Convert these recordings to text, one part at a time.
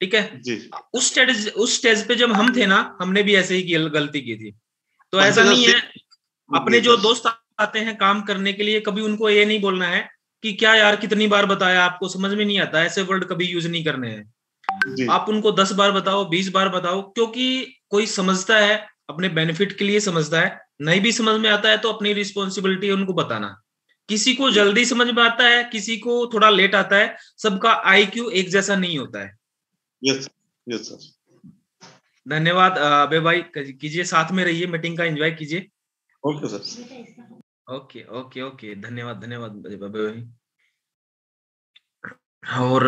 ठीक है जी। उस स्टेज पे जब हम थे ना, हमने भी ऐसे ही गलती की थी। तो ऐसा नहीं है, अपने जो दोस्त आते हैं काम करने के लिए, कभी उनको ये नहीं बोलना है कि क्या यार कितनी बार बताया, आपको समझ में नहीं आता, ऐसे वर्ड कभी यूज नहीं करने हैं। आप उनको 10 बार बताओ, 20 बार बताओ, क्योंकि कोई समझता है अपने बेनिफिट के लिए समझता है, नहीं भी समझ में आता है तो अपनी रिस्पॉन्सिबिलिटी है उनको बताना। किसी को जल्दी समझ में आता है, किसी को थोड़ा लेट आता है, सबका IQ एक जैसा नहीं होता है। Yes sir. धन्यवाद अबे भाई, कीजिए, साथ में रहिए, मीटिंग का एंजॉय कीजिए। Okay sir. Okay okay okay, धन्यवाद धन्यवाद अबे भाई। और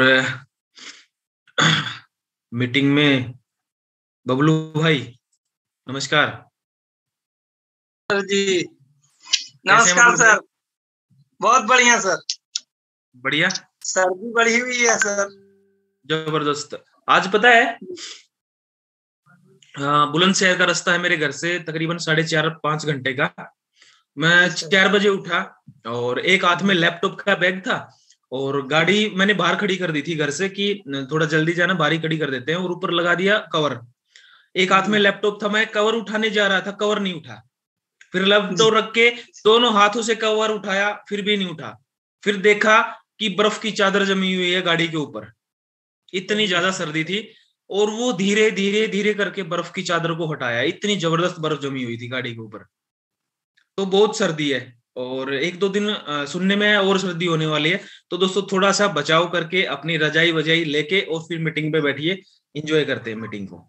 मीटिंग में बबलू भाई नमस्कार। सर जी नमस्कार सर। बहुत बढ़िया सर। बढ़िया। सर्दी बढ़ी हुई है सर। जबरदस्त। आज पता है बुलंदशहर का रास्ता है मेरे घर से तकरीबन 4.5-5 घंटे का। मैं 4 बजे उठा और एक हाथ में लैपटॉप का बैग था और गाड़ी मैंने बाहर खड़ी कर दी थी घर से कि थोड़ा जल्दी जाना, बाहर ही खड़ी कर देते हैं, और ऊपर लगा दिया कवर। एक हाथ में लैपटॉप था, मैं कवर उठाने जा रहा था, कवर नहीं उठा। फिर लैपटॉप रख के दोनों हाथों से कवर उठाया, फिर भी नहीं उठा। फिर देखा कि बर्फ की चादर जमी हुई है गाड़ी के ऊपर। इतनी ज्यादा सर्दी थी और वो धीरे धीरे धीरे करके बर्फ की चादर को हटाया, इतनी जबरदस्त बर्फ जमी हुई थी गाड़ी के ऊपर। तो बहुत सर्दी है और 1-2 दिन सुनने में और सर्दी होने वाली है। तो दोस्तों थोड़ा सा बचाव करके अपनी रजाई वजाई लेके और फिर मीटिंग पे बैठिए, एंजॉय करते हैं मीटिंग को।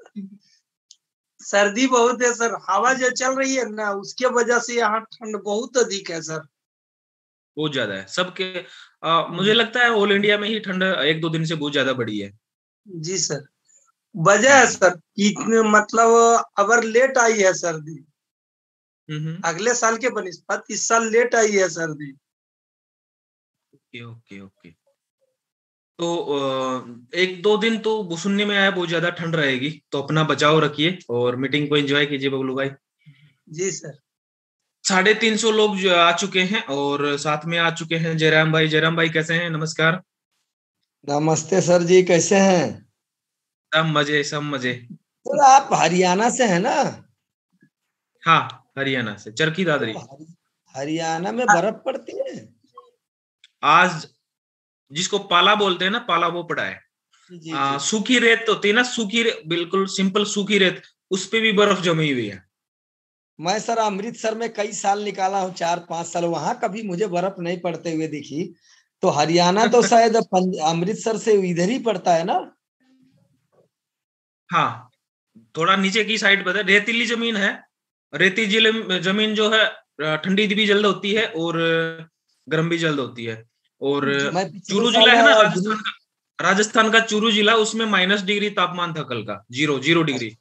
सर्दी बहुत है सर, हवा जो चल रही है ना उसके वजह से यहाँ ठंड बहुत अधिक है सर। बहुत ज्यादा है सबके। मुझे लगता है ऑल इंडिया में ही ठंड 1-2 दिन से बहुत ज्यादा बढ़ी है। जी सर। वजह है सर कि मतलब अगर लेट आई है सर्दी, अगले साल के बनिस्बत इस साल लेट आई है सर्दी। Okay okay okay. तो 1-2 दिन तो सुनने में आया बहुत ज्यादा ठंड रहेगी, तो अपना बचाव रखिए और मीटिंग को एंजॉय कीजिए बबलू भाई। जी सर। 350 लोग जो आ चुके हैं और साथ में आ चुके हैं जयराम भाई। जयराम भाई कैसे हैं? नमस्कार। नमस्ते सर जी, कैसे हैं? सब मजे, सब मजे। तो आप हरियाणा से हैं ना? हाँ, हरियाणा से, चरखी दादरी। तो हरियाणा में बर्फ पड़ती है? आज जिसको पाला बोलते हैं ना, पाला वो पड़ा है। सूखी रेत होती है ना, सूखी बिल्कुल सिंपल सूखी रेत, उस पे भी बर्फ जमी हुई है। मैं सर अमृतसर में कई साल निकाला हूँ, 4-5 साल, वहां कभी मुझे बर्फ नहीं पड़ते हुए दिखी। तो हरियाणा तो शायद अमृतसर से इधर ही पड़ता है ना? हाँ, थोड़ा नीचे की साइड पर है, रेतीली जमीन है। रेतीली जमीन जो है ठंडी भी जल्द होती है और गर्म भी जल्द होती है। और चूरू जिला है ना राजस्थान का, राजस्थान का चूरू जिला, उसमें -डिग्री तापमान था कल का, 0 डिग्री।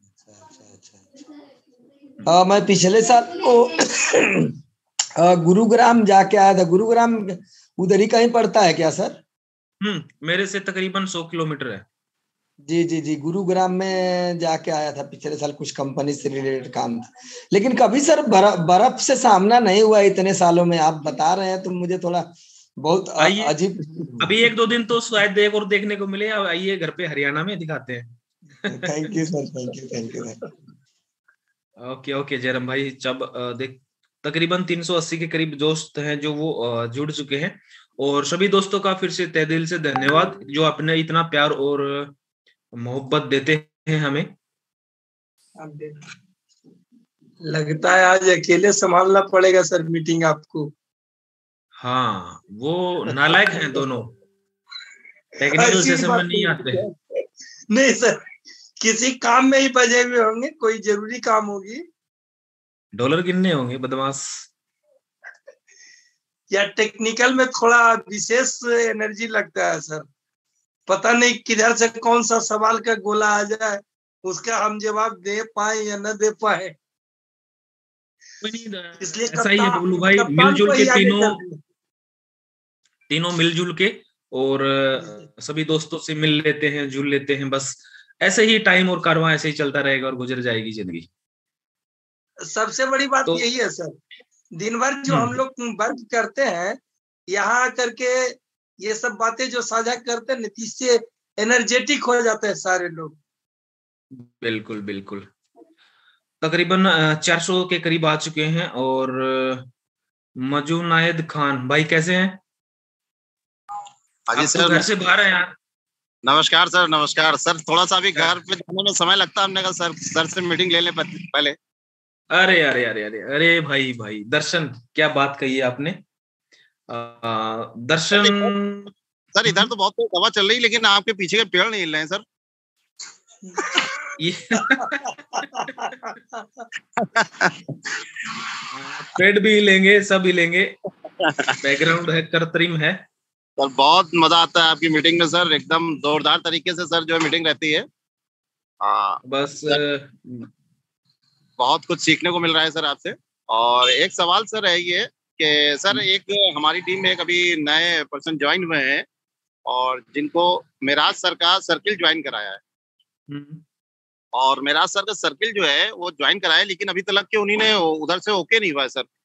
मैं पिछले साल तो गुरुग्राम जाके आया था। गुरुग्राम उधर ही कहीं पड़ता है क्या सर? मेरे से तकरीबन 100 किलोमीटर है। जी जी जी, गुरुग्राम में जाके आया था पिछले साल, कुछ कंपनी से रिलेटेड काम था। लेकिन कभी सर बर्फ से सामना नहीं हुआ इतने सालों में। आप बता रहे हैं तो मुझे थोड़ा बहुत अजीब। अभी 1-2 दिन तो शायद एक और देखने को मिले। आइए घर पे हरियाणा में दिखाते हैं। Thank you sir, thank you thank you. Okay okay Jairam भाई, जब देख तकरीबन 380 के करीब दोस्त हैं जो वो जुड़ चुके हैं, और सभी दोस्तों का फिर से तहे दिल से धन्यवाद जो अपने इतना प्यार और मोहब्बत देते हैं हमें। लगता है आज अकेले संभालना पड़ेगा सर मीटिंग आपको। हाँ, वो नालायक हैं दोनों, टेक्निकल सेशन में नहीं आते। नहीं सर, किसी काम में ही बजे हुए होंगे, कोई जरूरी काम होगी। डॉलर गिनने होंगे बदमाश। या टेक्निकल में थोड़ा विशेष एनर्जी लगता है सर। पता नहीं किधर से कौन सा सवाल का गोला आ जाए, उसका हम जवाब दे पाए या न दे पाए। इसलिए ऐसा ही है बबलू भाई, मिलजुल के तीनों मिलजुल के और सभी दोस्तों से मिल लेते हैं, जुल लेते हैं। बस ऐसे ही टाइम और कारवां ऐसे ही चलता रहेगा और गुजर जाएगी जिंदगी। सबसे बड़ी बात तो यही है सर, दिन भर जो हम लोग वर्क करते हैं, यहाँ करके ये सब बातें जो साझा करते हैं, नीतीश से एनर्जेटिक हो जाते हैं सारे लोग। बिल्कुल बिल्कुल। तकरीबन 400 के करीब आ चुके हैं। और मजू नायद खान भाई कैसे हैं? हाँ जी आप तो सर। घर से बाहर हैं यार। नमस्कार सर। नमस्कार सर। थोड़ा सा अभी घर पे जाने में समय लगता है, हमने कहा सर से मीटिंग ले लें पहले। अरे अरे अरे अरे अरे भाई भाई दर्शन, क्या बात कही है आपने। दर्शन सर इधर तो बहुत तेज हवा चल रही है, लेकिन आपके पीछे के पेड़ नहीं हिल रहे हैं सर। पेड़ भी हिलेंगे, सब हिलेंगे। बैकग्राउंड है, कृत्रिम है। सर बहुत मजा आता है आपकी मीटिंग में सर, एकदम जोरदार तरीके से सर जो है मीटिंग रहती है। बस बहुत कुछ सीखने को मिल रहा है सर आपसे। और एक सवाल सर है ये कि सर एक हमारी टीम में एक अभी नए पर्सन ज्वाइन हुए हैं और जिनको मेराज सर का सर्किल ज्वाइन कराया है। और मेराज सर का सर्किल जो है वो ज्वाइन कराया है, लेकिन अभी तक के उन्हीं ने उधर से ओके नहीं हुआ है सर।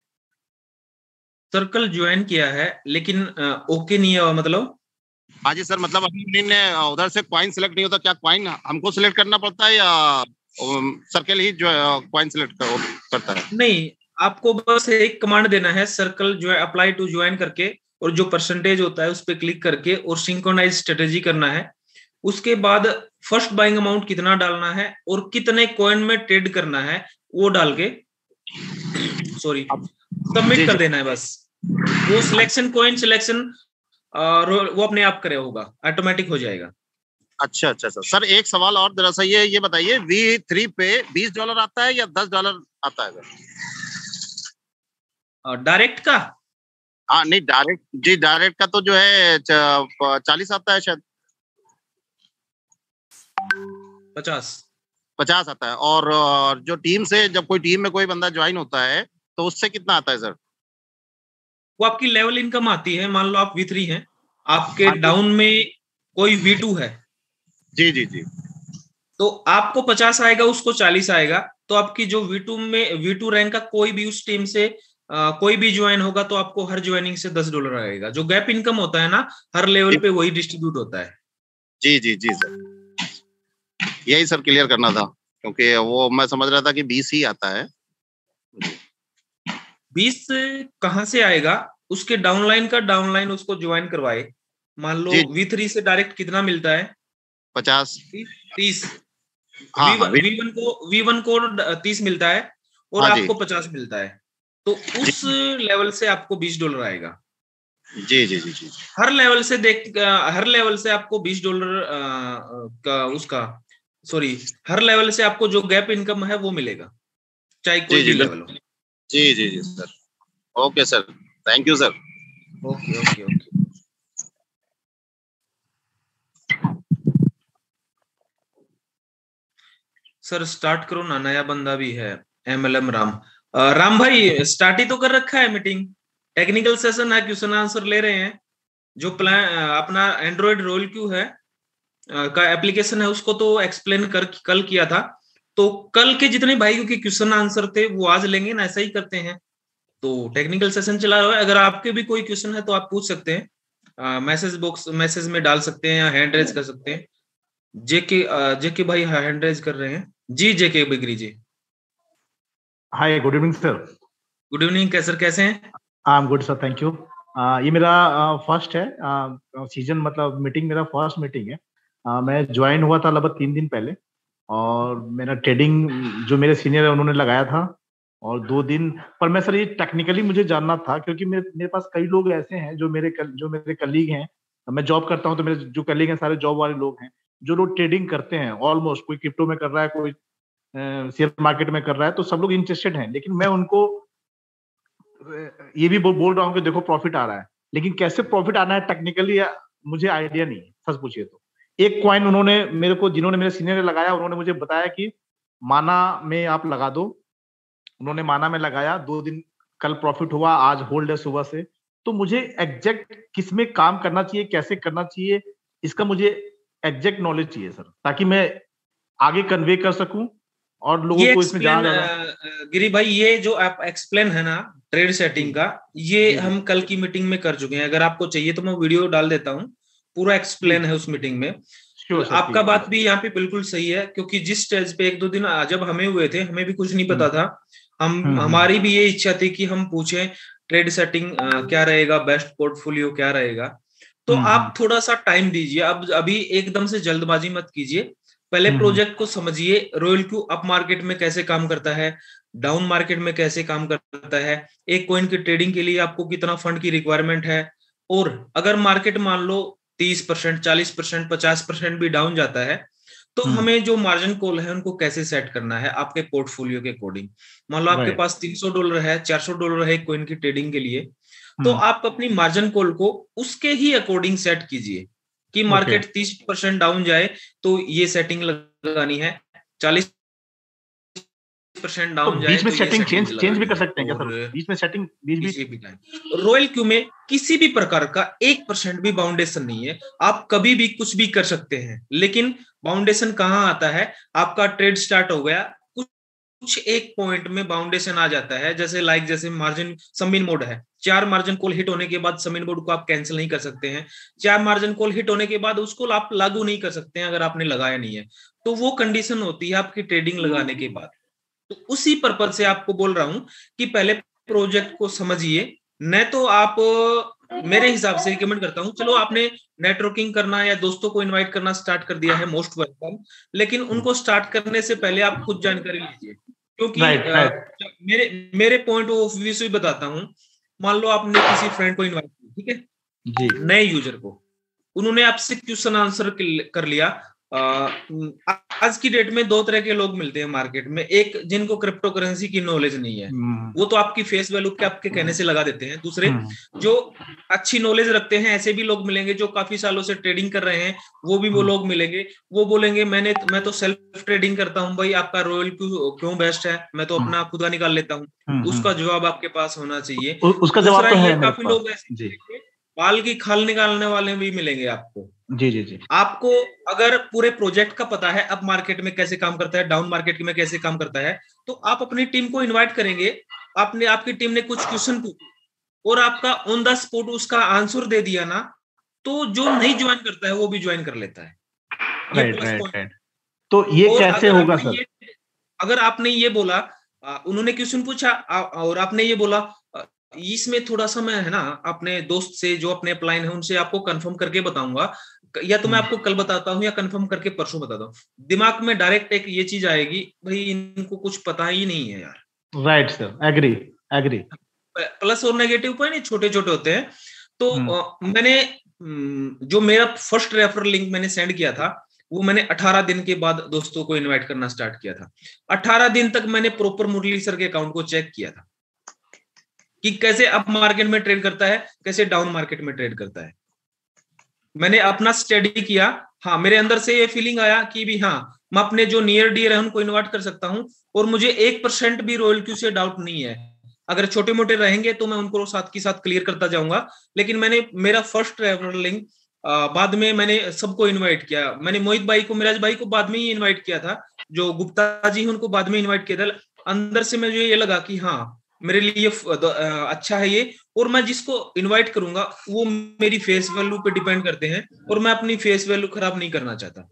सर्कल ज्वाइन किया है लेकिन ओके नहीं हुआ मतलब? हाँ जी सर, मतलब अभी उन्होंने उधर से क्वाइन सिलेक्ट नहीं होता। क्या क्वाइन हमको सिलेक्ट करना पड़ता है या सर्कल ही जो क्वाइन सिलेक्ट करता है? नहीं, आपको बस एक कमांड देना है, सर्कल जो है अप्लाई टू ज्वाइन करके, और जो परसेंटेज होता है उस पर क्लिक करके और सिंक्रोनाइज स्ट्रेटेजी करना है। उसके बाद फर्स्ट बाइंग अमाउंट कितना डालना है और कितने कॉइन में ट्रेड करना है वो डाल के सॉरी सबमिट कर देना है। बस वो सिलेक्शन, कॉइन सिलेक्शन वो अपने आप करे होगा, ऑटोमेटिक हो जाएगा। अच्छा अच्छा सर। एक सवाल और जरा सा ये बताइए, V3 पे $20 आता है या $10 आता है सर? डायरेक्ट का? हाँ नहीं, डायरेक्ट का तो जो है 40 आता है शायद। 50 आता है। और जो टीम से, जब कोई टीम में कोई बंदा ज्वाइन होता है तो उससे कितना आता है सर? वो आपकी लेवल इनकम आती है। मान लो आप V3 हैं, आपके डाउन में कोई V2 है। जी जी जी। तो आपको 50 आएगा, उसको 40 आएगा। तो आपकी जो V2 रैंक का कोई भी उस टीम से कोई भी ज्वाइन होगा तो आपको हर ज्वाइनिंग से $10 आएगा। जो गैप इनकम होता है ना, हर लेवल पे वही डिस्ट्रीब्यूट होता है। जी जी जी सर, यही सर क्लियर करना था, क्योंकि वो मैं समझ रहा था कि 20 ही आता है। 20 कहाँ से आएगा? उसके डाउनलाइन का डाउनलाइन उसको ज्वाइन करवाए। मान लो V3 से डायरेक्ट कितना मिलता है? 50 30। हाँ, V1 को 30 मिलता है और हाँ आपको 50 मिलता है। तो उस लेवल से आपको $20 आएगा। जी जी जी जी। हर लेवल से आपको $20 का उसका हर लेवल से आपको जो गैप इनकम है वो मिलेगा, चाहे कोई भी लेवल हो। जी जी जी sir. Okay sir, thank you sir. Okay okay okay sir, start करो ना। नया बंदा भी है, MLM राम भाई, स्टार्ट ही तो कर रखा है मीटिंग। टेक्निकल सेशन है, क्वेश्चन आंसर ले रहे हैं। जो प्लान अपना एंड्रॉइड रोल क्यू है का एप्लीकेशन है, उसको तो एक्सप्लेन कल किया था। तो कल के जितने भाइयों के क्वेश्चन आंसर थे वो आज लेंगे ना, ऐसा ही करते हैं। तो टेक्निकल सेशन चला रहा है। अगर आपके भी कोई क्वेश्चन है तो आप पूछ सकते हैं, मैसेज में डाल सकते हैं या हैंड रेज कर सकते हैं। जेके भाई हैंड रेज कर रहे हैं जी। जेके बिगरी जी, hi, good evening sir. Good evening. कैसे हैं? I am good sir, thank you. ये मेरा फर्स्ट है सीजन, मतलब मीटिंग मेरा फर्स्ट मीटिंग है। मैं ज्वाइन हुआ था लगभग 3 दिन पहले, और मेरा ट्रेडिंग जो मेरे सीनियर है उन्होंने लगाया था, और 2 दिन पर मैं सर ये टेक्निकली मुझे जानना था, क्योंकि मेरे पास कई लोग ऐसे हैं जो मेरे कलीग हैं। मैं जॉब करता हूं तो मेरे जो कलीग हैं सारे जॉब वाले लोग हैं, जो लोग ट्रेडिंग करते हैं ऑलमोस्ट। कोई क्रिप्टो में कर रहा है, कोई शेयर मार्केट में कर रहा है, तो सब लोग इंटरेस्टेड हैं। लेकिन मैं उनको ये भी बोल रहा हूँ कि देखो प्रॉफिट आ रहा है, लेकिन कैसे प्रॉफिट आना है टेक्निकली मुझे आइडिया नहीं है, सच पूछिए तो। एक कॉइन उन्होंने मेरे को, जिन्होंने मेरे सीनियर ने लगाया, उन्होंने मुझे बताया कि माना में आप लगा दो। उन्होंने माना में लगाया, 2 दिन कल प्रॉफिट हुआ, आज होल्ड है सुबह से। तो मुझे एग्जैक्ट किसमें काम करना चाहिए, कैसे करना चाहिए, इसका मुझे एग्जैक्ट नॉलेज चाहिए सर, ताकि मैं आगे कन्वे कर सकूं और लोगों को इसमें ज्यादा। गिरी भाई, ये जो आप एक्सप्लेन है ना ट्रेड सेटिंग का, ये हम कल की मीटिंग में कर चुके हैं। अगर आपको चाहिए तो मैं वीडियो डाल देता हूँ, पूरा एक्सप्लेन है उस मीटिंग में। आपका बात भी यहाँ पे बिल्कुल सही है, क्योंकि जिस स्टेज पे 1-2 दिन जब हमें हुए थे, हमें भी कुछ नहीं पता था। हमारी भी ये इच्छा थी कि हम पूछें ट्रेड सेटिंग क्या रहेगा, बेस्ट पोर्टफोलियो क्या रहेगा। तो आप थोड़ा सा टाइम दीजिए, अब अभी एकदम से जल्दबाजी मत कीजिए, पहले प्रोजेक्ट को समझिए। रॉयल क्यू अप मार्केट में कैसे काम करता है, डाउन मार्केट में कैसे काम करता है, एक कॉइन की ट्रेडिंग के लिए आपको कितना फंड की रिक्वायरमेंट है, और अगर मार्केट मान लो 30%, 40%, 50% भी डाउन जाता है, तो हमें जो मार्जिन कॉल है उनको कैसे सेट करना है आपके पोर्टफोलियो के अकॉर्डिंग। मान लो आपके पास $300 है, $400 है कॉइन की ट्रेडिंग के लिए, तो आप अपनी मार्जिन कॉल को उसके ही अकॉर्डिंग सेट कीजिए कि मार्केट 30% डाउन जाए तो ये सेटिंग लगानी है, 40% डाउन जाए बीच में तो सेटिंग ये चेंज भी कर सकते हैं क्या सर? बीच में सेटिंग रॉयल क्यू में किसी भी प्रकार का 1% भी बाउंडेशन नहीं है, आप कभी भी कुछ भी कर सकते हैं। लेकिन बाउंडेशन कहाँ आता है, आपका ट्रेड स्टार्ट हो गया, कुछ एक पॉइंट में बाउंडेशन आ जाता है, जैसे मार्जिन सबमिन मोड है, 4 मार्जिन कॉल हिट होने के बाद सबमिन मोड को आप कैंसिल नहीं कर सकते हैं, 4 मार्जिन कॉल हिट होने के बाद उसको आप लागू नहीं कर सकते हैं अगर आपने लगाया नहीं है, तो वो कंडीशन होती है आपकी ट्रेडिंग लगाने के बाद। तो उसी पर्पज से आपको बोल रहा हूं कि पहले प्रोजेक्ट को समझिए, न तो आप, मेरे हिसाब से रिकमेंड करता हूं, चलो आपने नेटवर्किंग करना या दोस्तों को इनवाइट करना स्टार्ट कर दिया है, मोस्ट वेलकम, लेकिन उनको स्टार्ट करने से पहले आप खुद जानकारी लीजिए, क्योंकि मेरे पॉइंट ऑफ व्यू से बताता हूं। मान लो आपने किसी फ्रेंड को इनवाइट किया, ठीक है जी, नए यूजर को, उन्होंने आपसे क्वेश्चन आंसर कर लिया। आज की डेट में 2 तरह के लोग मिलते हैं मार्केट में, एक जिनको क्रिप्टो करेंसी की नॉलेज नहीं है, वो तो आपकी फेस वैल्यू के आपके कहने से लगा देते हैं। दूसरे जो अच्छी नॉलेज रखते हैं, ऐसे भी लोग मिलेंगे जो काफी सालों से ट्रेडिंग कर रहे हैं, वो लोग मिलेंगे, वो बोलेंगे मैं तो सेल्फ ट्रेडिंग करता हूँ भाई, आपका रॉयल क्यों बेस्ट है, मैं तो अपना खुद का निकाल लेता हूँ। उसका जवाब आपके पास होना चाहिए। उसका जवाब तो है, काफी लोग ऐसे बाल की खाल निकालने वाले भी मिलेंगे आपको। जी। आपको अगर पूरे प्रोजेक्ट का पता है, अप मार्केट में कैसे काम करता है, डाउन मार्केट में कैसे काम करता है, तो आप अपनी टीम को इनवाइट करेंगे, आपकी टीम ने कुछ क्वेश्चन पूछे और आपका ऑन द स्पॉट उसका आंसर दे दिया ना, तो जो नहीं ज्वाइन करता है वो भी ज्वाइन कर लेता है। राइट। तो ये कैसे होगा सर? अगर आपने ये बोला, उन्होंने क्वेश्चन पूछा और आपने ये बोला, इसमें थोड़ा सा मैं है ना अपने दोस्त से जो अपने अपलाइन है उनसे आपको कंफर्म करके बताऊंगा, या तो मैं आपको कल बताता हूँ या कंफर्म करके परसों बताता हूँ, दिमाग में डायरेक्ट एक ये चीज आएगी, भाई इनको कुछ पता ही नहीं है यार। Right sir, agree. प्लस और नेगेटिव पॉइंट छोटे छोटे होते हैं। तो मैंने जो मेरा फर्स्ट रेफरल लिंक मैंने सेंड किया था, वो मैंने 18 दिन के बाद दोस्तों को इनवाइट करना स्टार्ट किया था। 18 दिन तक मैंने प्रॉपर मुरली सर के अकाउंट को चेक किया था कि कैसे अप मार्केट में ट्रेड करता है, कैसे डाउन मार्केट में ट्रेड करता है। मैंने अपना स्टडी किया, हाँ मेरे अंदर से ये फीलिंग आया कि भी हाँ मैं अपने जो नियर डियर है उनको इन्वाइट कर सकता हूँ, और मुझे 1% भी रॉयल क्यू से डाउट नहीं है। अगर छोटे मोटे रहेंगे तो मैं उनको साथ के साथ क्लियर करता जाऊंगा। लेकिन मैंने मेरा फर्स्ट रेफरल लिंक बाद में मैंने सबको इन्वाइट किया। मैंने मोहित भाई को, मिराज भाई को बाद में ही इन्वाइट किया था, जो गुप्ता जी उनको बाद में इन्वाइट किया था। अंदर से मुझे ये लगा कि हाँ मेरे लिए अच्छा है ये, और मैं जिसको इनवाइट करूंगा वो मेरी फेस वैल्यू पे डिपेंड करते हैं, और मैं अपनी फेस वैल्यू खराब नहीं करना चाहता।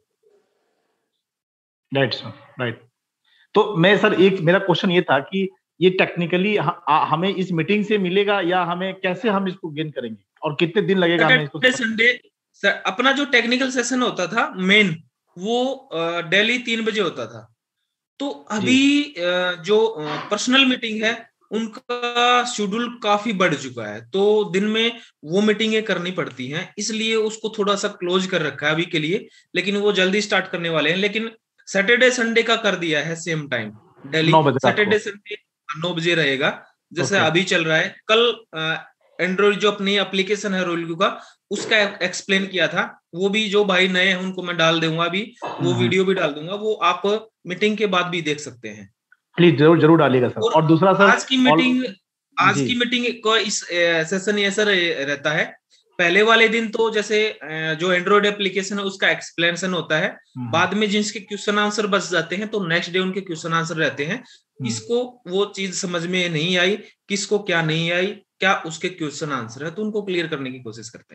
राइट। तो मैं सर, एक मेरा क्वेश्चन ये था कि ये टेक्निकली हमें इस मीटिंग से मिलेगा, या हमें कैसे हम इसको गेन करेंगे, और कितने दिन लगेगा हमें इसको? संडे अपना जो टेक्निकल सेशन होता था मेन, वो डेली 3 बजे होता था। तो अभी जो पर्सनल मीटिंग है उनका शेड्यूल काफी बढ़ चुका है, तो दिन में वो मीटिंगें करनी पड़ती हैं, इसलिए उसको थोड़ा सा क्लोज कर रखा है अभी के लिए। लेकिन वो जल्दी स्टार्ट करने वाले हैं। लेकिन सैटरडे संडे का कर दिया है same time, daily Saturday Sunday 9 बजे रहेगा, जैसे अभी चल रहा है। कल एंड्रॉइड जो अपनी एप्लीकेशन है रॉयल क्यू का, उसका एक्सप्लेन किया था, वो भी जो भाई नए हैं उनको मैं डाल दूंगा, अभी वो वीडियो भी डाल दूंगा, वो आप मीटिंग के बाद भी देख सकते हैं। प्लीज जरूर डालिएगा सर। और दूसरा सर, आज की मीटिंग को इस सेशन ऐसा रहता है, पहले वाले दिन तो जैसे जो एंड्रॉइड एप्लीकेशन है उसका एक्सप्लेनेशन होता है, बाद में जिनके क्वेश्चन आंसर बच जाते हैं तो नेक्स्ट डे उनके क्वेश्चन आंसर रहते हैं। किसको वो चीज समझ में नहीं आई, किसको क्या नहीं आई, क्या उसके क्वेश्चन आंसर है, तो उनको क्लियर करने की कोशिश करते हैं।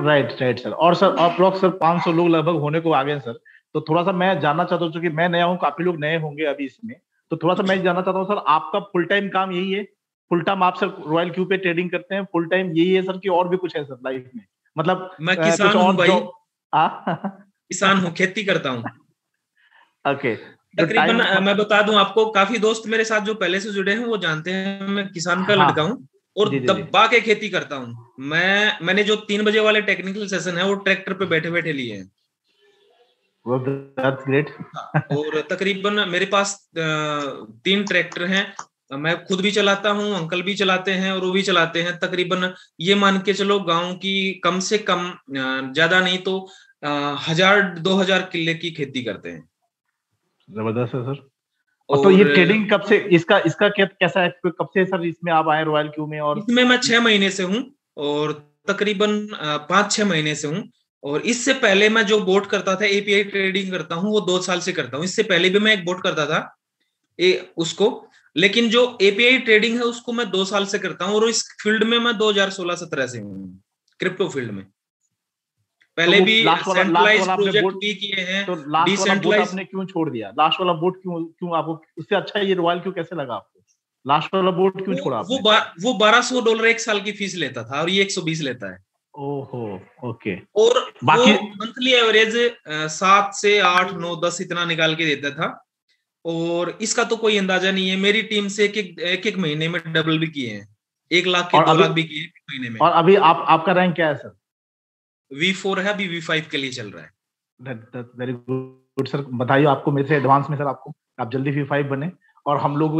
Right right sir. और सर अप्रोक्स सर 500 लोग लगभग होने को आ गए सर। तो थोड़ा सा मैं जानना चाहता हूँ, क्योंकि मैं नया हूँ, काफी लोग नए होंगे अभी इसमें, तो थोड़ा सा मैं जानना चाहता हूँ सर, आपका फुल टाइम काम यही है? फुल टाइम आप सर रॉयल क्यू पे ट्रेडिंग करते हैं, फुल टाइम यही है सर, कि और भी कुछ है सर लाइफ में, मतलब मैं कुछ किसान हूँ और भाई, जॉब? किसान हूँ, खेती करता हूँ। ओके। जो तकरीबन टाइम मैं बता दूं आपको, काफी दोस्त मेरे साथ जो पहले से जुड़े हैं वो जानते हैं मैं किसान का हाँ लड़का हूँ और जी जी जी। दबा के खेती करता हूँ। मैंने जो 3 बजे वाले टेक्निकल सेशन है वो ट्रैक्टर पे बैठे बैठे लिए हैं। That's great. और तकरीबन मेरे पास 3 ट्रैक्टर हैं। मैं खुद भी चलाता हूँ, अंकल भी चलाते हैं और वो भी चलाते हैं। तकरीबन ये मान के चलो गांव की कम से कम ज्यादा नहीं तो 1000-2000 किले की खेती करते हैं। जबरदस्त है सर। और तो ये और ट्रेडिंग कब से, इसका इसका कैसा है, कब से सर इसमें आप आए रॉयल क्यू में? और इसमें मैं 6 महीने से हूँ और तकरीबन 5-6 महीने से हूँ। और इससे पहले मैं जो बोट करता था, एपीआई ट्रेडिंग करता हूँ, वो 2 साल से करता हूँ। इससे पहले भी मैं एक बोट करता था उसको, लेकिन जो एपीआई ट्रेडिंग है उसको मैं 2 साल से करता हूँ। और इस फील्ड में मैं 2016-17 से हूँ, क्रिप्टो फील्ड में। तो पहले वो भी लास्ट सेंट्रलाइज वाला आपने प्रोजेक्ट बोट, भी किए हैं, तो लास्ट वाला बोट डिसेंट्रलाइज। आपने क्यों छोड़ दिया? लास्ट वाला बोट क्यों क्यों आपको, उससे अच्छा ये रॉयल क्यों कैसे लगा आपको? लास्ट वाला बोट क्यों वो छोड़ा वो आपने? वो $1200 एक साल की फीस लेता था और ये 120 लेता है। ओहो, ओके। और वो बाकी मंथली एवरेज 7 से 8 9 10 इतना निकाल के देता था। और इसका तो कोई अंदाजा नहीं है, मेरी टीम से एक महीने में डबल भी किए हैं, 1 लाख के और 2 लाख अभी, भी किए एक महीने में। और अभी आप, आपका रैंक क्या है सर? V4 है, अभी V5 के लिए चल रहा है। Very good sir. बताइए, आपको मेरे से एडवांस में सर, आपको आप जल्दी V5 बने, और हम लोग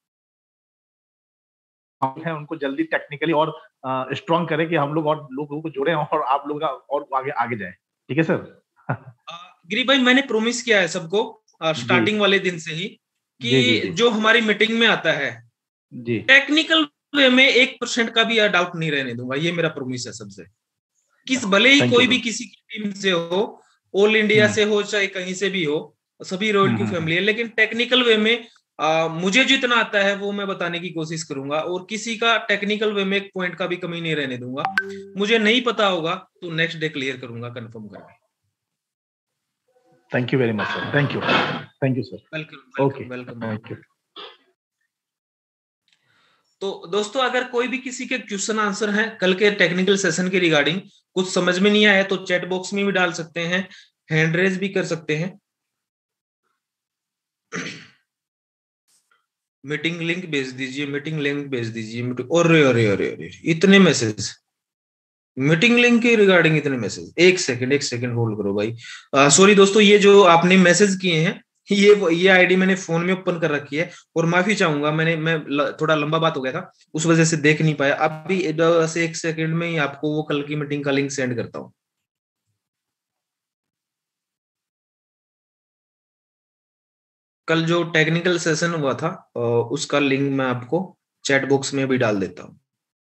हैं उनको जल्दी टेक्निकली और स्ट्रॉन्ग करें, कि हम लोग और लोगों को जोड़े और आप लोग और आगे आगे जाए। ठीक है सर? गिरी भाई, मैंने प्रोमिस किया है सबको जी स्टार्टिंग वाले दिन से ही जी जी कि जी जो हमारी मीटिंग में आता है जी। टेक्निकल वे में 1% का भी डाउट नहीं रहने दूंगा। ये मेरा प्रोमिस है सबसे। भले ही थैंक यू कोई भी सर। किसी की टीम से हो, ऑल इंडिया से हो, चाहे कहीं से भी हो, सभी रॉयल की हम्म। फैमिली है, लेकिन टेक्निकल वे में मुझे जितना आता है वो मैं बताने की कोशिश करूंगा और किसी का टेक्निकल वे में एक पॉइंट का भी कमी नहीं रहने दूंगा। मुझे नहीं पता होगा तो नेक्स्ट डे क्लियर करूंगा कंफर्म करके। Thank you very much sir. Thank you sir. Welcome okay, welcome welcome. Thank you. तो दोस्तों, अगर कोई भी किसी के क्वेश्चन आंसर हैं कल के टेक्निकल सेशन के रिगार्डिंग, कुछ समझ में नहीं आया तो चैट बॉक्स में भी डाल सकते हैं, हैंड रेज भी कर सकते हैं। मीटिंग लिंक भेज दीजिए, मीटिंग लिंक भेज दीजिए। अरे अरे अरे अरे, इतने मैसेज! मीटिंग लिंक के रिगार्डिंग इतने मैसेज! एक सेकंड होल्ड करो भाई। सॉरी दोस्तों, ये जो आपने मैसेज किए हैं, ये आईडी मैंने फोन में ओपन कर रखी है और माफी चाहूंगा, थोड़ा लंबा बात हो गया था, उस वजह से देख नहीं पाया। अभी बस 1 सेकंड में ही आपको वो कल की मीटिंग का लिंक सेंड करता हूँ। कल जो टेक्निकल सेशन हुआ था उसका लिंक मैं आपको चैट बॉक्स में भी डाल देता हूँ।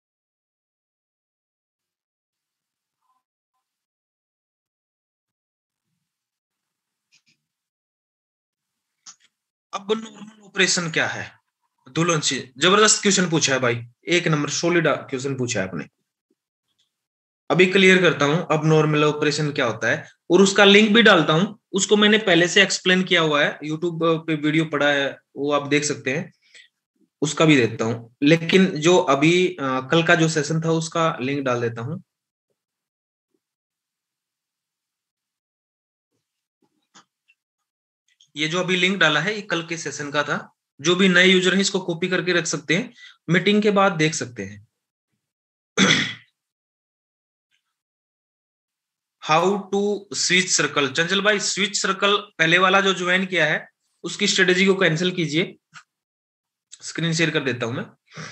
अब नॉर्मल ऑपरेशन क्या है? दुल्हन से जबरदस्त क्वेश्चन पूछा है भाई, 1 नंबर सॉलिड क्वेश्चन पूछा है आपने। अभी क्लियर करता हूं अब नॉर्मल ऑपरेशन क्या होता है और उसका लिंक भी डालता हूं। उसको मैंने पहले से एक्सप्लेन किया हुआ है, यूट्यूब पे वीडियो पड़ा है, वो आप देख सकते हैं। उसका भी देता हूं, लेकिन जो अभी कल का जो सेशन था उसका लिंक डाल देता हूं। ये जो अभी लिंक डाला है ये कल के सेशन का था। जो भी नए यूजर हैं इसको कॉपी करके रख सकते हैं, मीटिंग के बाद देख सकते हैं। How to switch circle. Chanchal भाई, स्विच सर्कल पहले वाला जो ज्वाइन किया है उसकी स्ट्रेटेजी को कैंसिल कीजिए। स्क्रीन शेयर कर देता हूं मैं।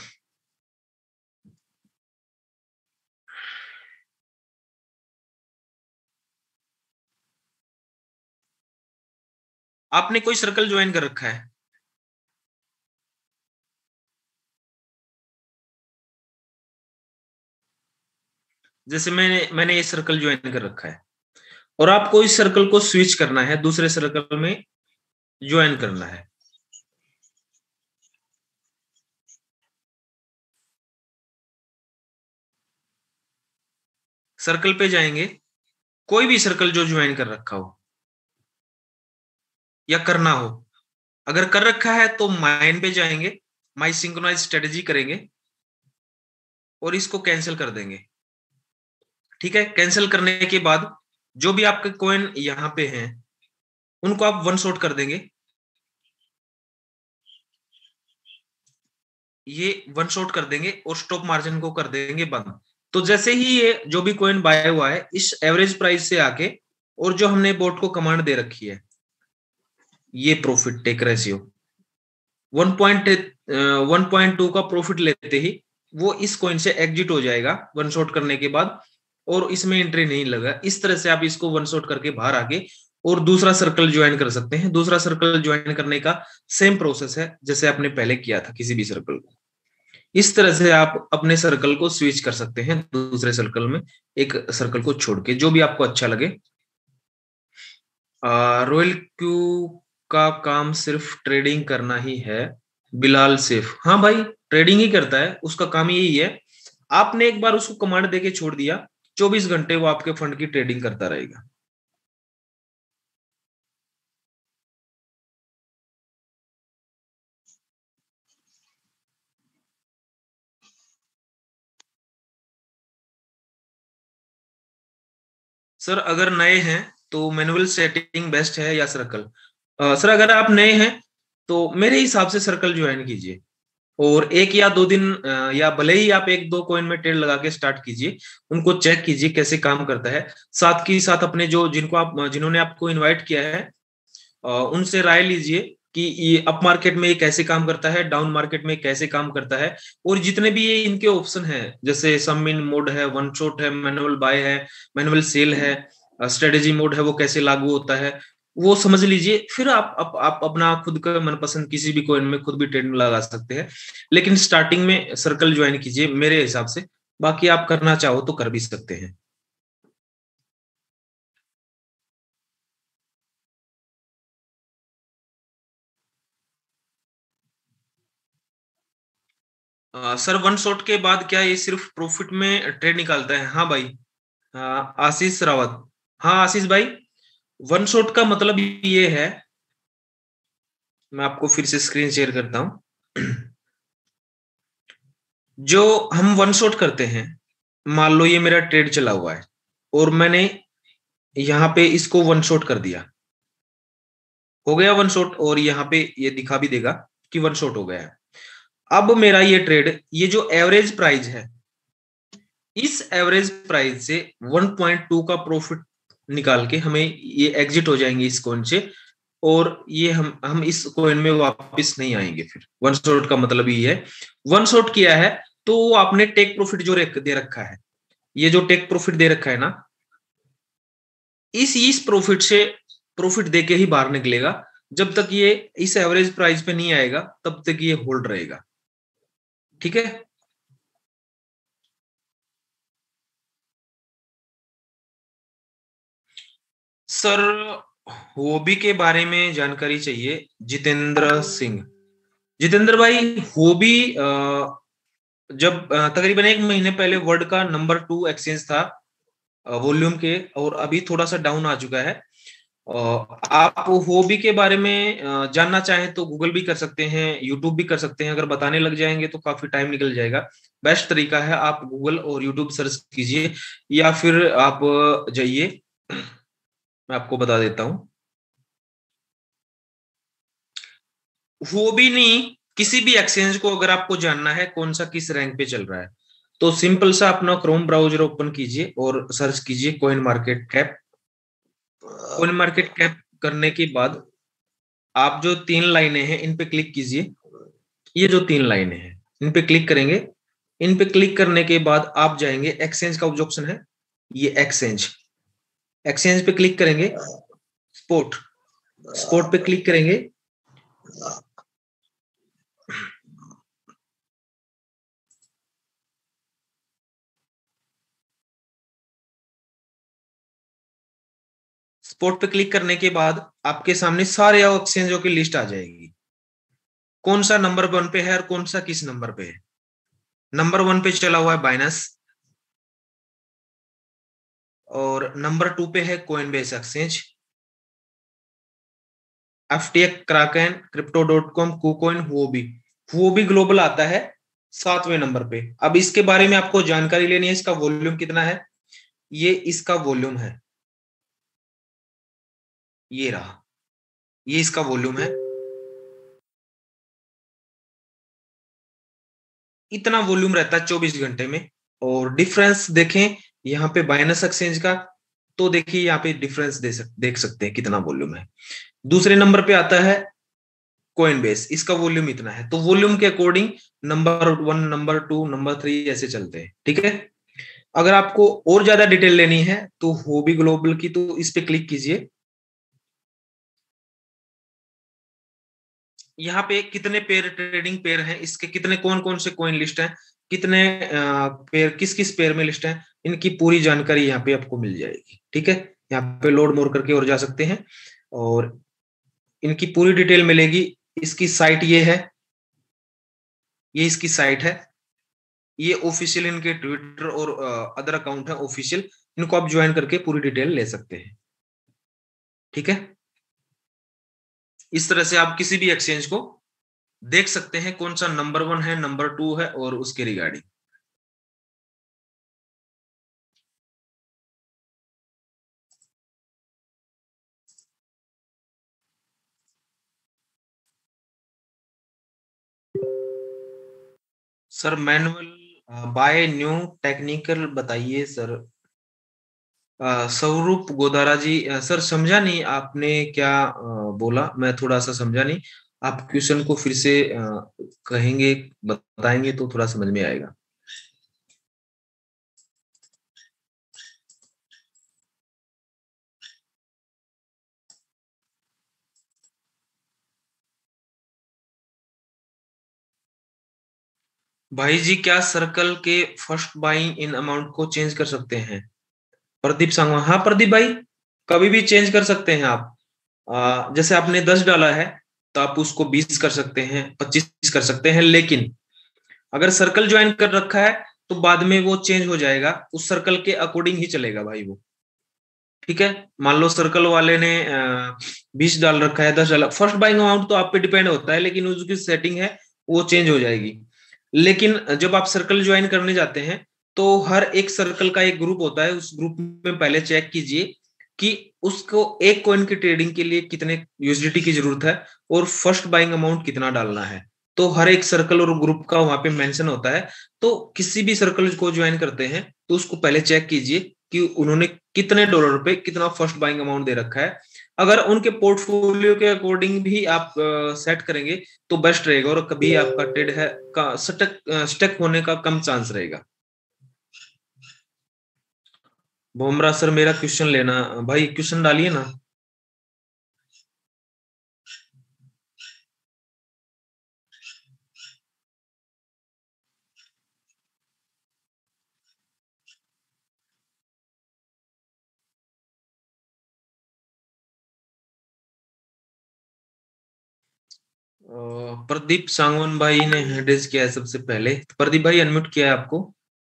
आपने कोई सर्कल ज्वाइन कर रखा है? जैसे मैंने ये सर्कल ज्वाइन कर रखा है और आपको इस सर्कल को स्विच करना है, दूसरे सर्कल में ज्वाइन करना है। सर्कल पे जाएंगे, कोई भी सर्कल जो ज्वाइन कर रखा हो या करना हो, अगर कर रखा है तो माइन पे जाएंगे, माई सिंक्रोनाइज स्ट्रेटजी करेंगे और इसको कैंसिल कर देंगे। ठीक है, कैंसिल करने के बाद जो भी आपके कॉइन यहां पे हैं उनको आप वन शॉट कर देंगे, ये वन शॉट कर देंगे और स्टॉप मार्जिन को कर देंगे बंद। तो जैसे ही ये जो भी कॉइन बाय हुआ है इस एवरेज प्राइस से आके, और जो हमने बोट को कमांड दे रखी है ये प्रॉफिट टेक रेशियो 1.2 का प्रॉफिट लेते ही वो इस कॉइन से एग्जिट हो जाएगा वन शॉट करने के बाद, और इसमें एंट्री नहीं लगा। इस तरह से आप इसको वन शॉट करके बाहर आके और दूसरा सर्कल ज्वाइन कर सकते हैं। दूसरा सर्कल ज्वाइन करने का सेम प्रोसेस है जैसे आपने पहले किया था किसी भी सर्कल को। इस तरह से आप अपने सर्कल को स्विच कर सकते हैं दूसरे सर्कल में, एक सर्कल को छोड़ के, जो भी आपको अच्छा लगे। रॉयल क्यू का काम सिर्फ ट्रेडिंग करना ही है, बिलाल सेफ। हाँ भाई, ट्रेडिंग ही करता है, उसका काम यही है। आपने एक बार उसको कमांड देके छोड़ दिया, 24 घंटे वो आपके फंड की ट्रेडिंग करता रहेगा। सर अगर नए हैं तो मैनुअल सेटिंग बेस्ट है या सर्कल? सर अगर आप नए हैं तो मेरे हिसाब से सर्कल ज्वाइन कीजिए, और एक या दो दिन या भले ही आप एक दो कॉइन में ट्रेड लगा के स्टार्ट कीजिए, उनको चेक कीजिए कैसे काम करता है। साथ ही साथ अपने जो जिन्होंने आपको इनवाइट किया है उनसे राय लीजिए कि ये अप मार्केट में ये कैसे काम करता है, डाउन मार्केट में कैसे काम करता है, और जितने भी ये इनके ऑप्शन है जैसे सम इन मोड है, वन शॉट है, मैनुअल बाय है, मैनुअल सेल है, स्ट्रेटेजी मोड है, वो कैसे लागू होता है वो समझ लीजिए। फिर आप अपना खुद का मनपसंद किसी भी कॉइन में खुद भी ट्रेड लगा सकते हैं, लेकिन स्टार्टिंग में सर्कल ज्वाइन कीजिए मेरे हिसाब से। बाकी आप करना चाहो तो कर भी सकते हैं। सर वन शॉट के बाद क्या ये सिर्फ प्रॉफिट में ट्रेड निकालता है? हाँ भाई, आशीष रावत। हाँ आशीष भाई, वन शॉट का मतलब ये है, मैं आपको फिर से स्क्रीन शेयर करता हूं। जो हम वन शॉट करते हैं, मान लो ये मेरा ट्रेड चला हुआ है और मैंने यहाँ पे इसको वन शॉट कर दिया, हो गया वन शॉट, और यहाँ पे ये दिखा भी देगा कि वन शॉट हो गया है। अब मेरा ये ट्रेड, ये जो एवरेज प्राइस है, इस एवरेज प्राइस से 1.2 का प्रॉफिट निकाल के हमें ये एग्जिट हो जाएंगे इस कॉइन से, और ये हम इस कॉइन में वापस नहीं आएंगे। फिर वन शॉट का मतलब ये है, वन शॉट किया है तो आपने टेक प्रॉफिट जो दे रखा है, ये जो टेक प्रॉफिट दे रखा है ना, इस प्रॉफिट से प्रॉफिट देके ही बाहर निकलेगा। जब तक ये इस एवरेज प्राइस पे नहीं आएगा तब तक ये होल्ड रहेगा। ठीक है, सर हॉबी के बारे में जानकारी चाहिए, जितेंद्र सिंह। जितेंद्र भाई, हॉबी जब तकरीबन 1 महीने पहले वर्ल्ड का नंबर 2 एक्सचेंज था वॉल्यूम के, और अभी थोड़ा सा डाउन आ चुका है। आप हॉबी के बारे में जानना चाहें तो गूगल भी कर सकते हैं, यूट्यूब भी कर सकते हैं। अगर बताने लग जाएंगे तो काफी टाइम निकल जाएगा। बेस्ट तरीका है आप गूगल और यूट्यूब सर्च कीजिए, या फिर आप जाइए, मैं आपको बता देता हूं। हॉबी नहीं, किसी भी एक्सचेंज को अगर आपको जानना है कौन सा किस रैंक पे चल रहा है, तो सिंपल सा अपना क्रोम ब्राउजर ओपन कीजिए और सर्च कीजिए coin market cap. Coin market cap करने के बाद आप जो 3 लाइनें हैं इन पे क्लिक कीजिए। ये जो 3 लाइनें हैं इन पे क्लिक करेंगे। इन पे क्लिक करने के बाद आप जाएंगे, एक्सचेंज का जो ऑप्शन है ये एक्सचेंज, एक्सचेंज पे क्लिक करेंगे, स्पॉट, स्पॉट पे क्लिक करेंगे। स्पॉट पे क्लिक करने के बाद आपके सामने सारे एक्सचेंजों की लिस्ट आ जाएगी, कौन सा नंबर 1 पे है और कौन सा किस नंबर पे है। नंबर 1 पे चला हुआ है बाइनेंस, और नंबर 2 पे है Coinbase exchange, FTX, Kraken, Crypto.com, KuCoin, Huobi global आता है 7वें नंबर पे। अब इसके बारे में आपको जानकारी लेनी है, इसका वॉल्यूम कितना है। ये इसका वॉल्यूम है, ये रहा, ये इसका वॉल्यूम है। इतना वॉल्यूम रहता है 24 घंटे में। और डिफरेंस देखें यहाँ पे बाइनेंस एक्सचेंज का, तो देखिए यहाँ पे डिफरेंस देख सकते हैं कितना वॉल्यूम है। दूसरे नंबर पे आता है कोइनबेस, इसका वॉल्यूम इतना है। तो वॉल्यूम के अकॉर्डिंग नंबर 1, नंबर 2, नंबर 3 ऐसे चलते हैं, ठीक है। अगर आपको और ज्यादा डिटेल लेनी है तो हुओबी ग्लोबल की, तो इस पे क्लिक कीजिए। यहाँ पे कितने पेयर, ट्रेडिंग पेयर हैं, इसके कितने, कौन कौन से कॉइन लिस्ट हैं, कितने पेयर, किस किस पेयर में लिस्ट है, इनकी पूरी जानकारी यहाँ पे आपको मिल जाएगी, ठीक है। यहाँ पे लोड मोर करके और जा सकते हैं और इनकी पूरी डिटेल मिलेगी। इसकी साइट ये है, ये इसकी साइट है। ये ऑफिशियल इनके ट्विटर और अदर अकाउंट है ऑफिशियल, इनको आप ज्वाइन करके पूरी डिटेल ले सकते हैं, ठीक है। इस तरह से आप किसी भी एक्सचेंज को देख सकते हैं कौन सा नंबर 1 है, नंबर 2 है और उसके regarding. Sir manual buy new technical बताइए सर। स्वरूप गोदारा जी, सर समझा नहीं आपने क्या बोला, मैं थोड़ा सा समझा नहीं। आप क्वेश्चन को फिर से कहेंगे, बताएंगे तो थोड़ा समझ में आएगा। भाई जी, क्या सर्कल के फर्स्ट बाइंग इन अमाउंट को चेंज कर सकते हैं? प्रदीप सांगवा, हाँ प्रदीप भाई, कभी भी चेंज कर सकते हैं आप। जैसे आपने 10 डाला है तो आप उसको 20 कर सकते हैं, 25 कर सकते हैं, लेकिन अगर सर्कल ज्वाइन कर रखा है तो बाद में वो चेंज हो जाएगा, उस सर्कल के अकॉर्डिंग ही चलेगा भाई वो, ठीक है। मान लो सर्कल वाले ने 20 डाल रखा है, 10 डाला, फर्स्ट बाइंग अमाउंट तो आप पे डिपेंड होता है, लेकिन उसकी सेटिंग है वो चेंज हो जाएगी। लेकिन जब आप सर्कल ज्वाइन करने जाते हैं तो हर एक सर्कल का एक ग्रुप होता है, उस ग्रुप में पहले चेक कीजिए कि उसको एक कॉइन की ट्रेडिंग के लिए कितने यूएसडीटी की जरूरत है और फर्स्ट बाइंग अमाउंट कितना डालना है। तो हर एक सर्कल और ग्रुप का वहां पे मेंशन होता है। तो किसी भी सर्कल को ज्वाइन करते हैं तो उसको पहले चेक कीजिए कि उन्होंने कितने डॉलर पे कितना फर्स्ट बाइंग अमाउंट दे रखा है। अगर उनके पोर्टफोलियो के अकॉर्डिंग भी आप सेट करेंगे तो बेस्ट रहेगा और कभी आपका ट्रेड है का स्टक होने का कम चांस रहेगा। बुमराह सर, मेरा क्वेश्चन लेना भाई, क्वेश्चन डालिए ना। प्रदीप सांगवान भाई ने हैंड रेज किया है सबसे पहले। प्रदीप भाई अनम्यूट किया है आपको।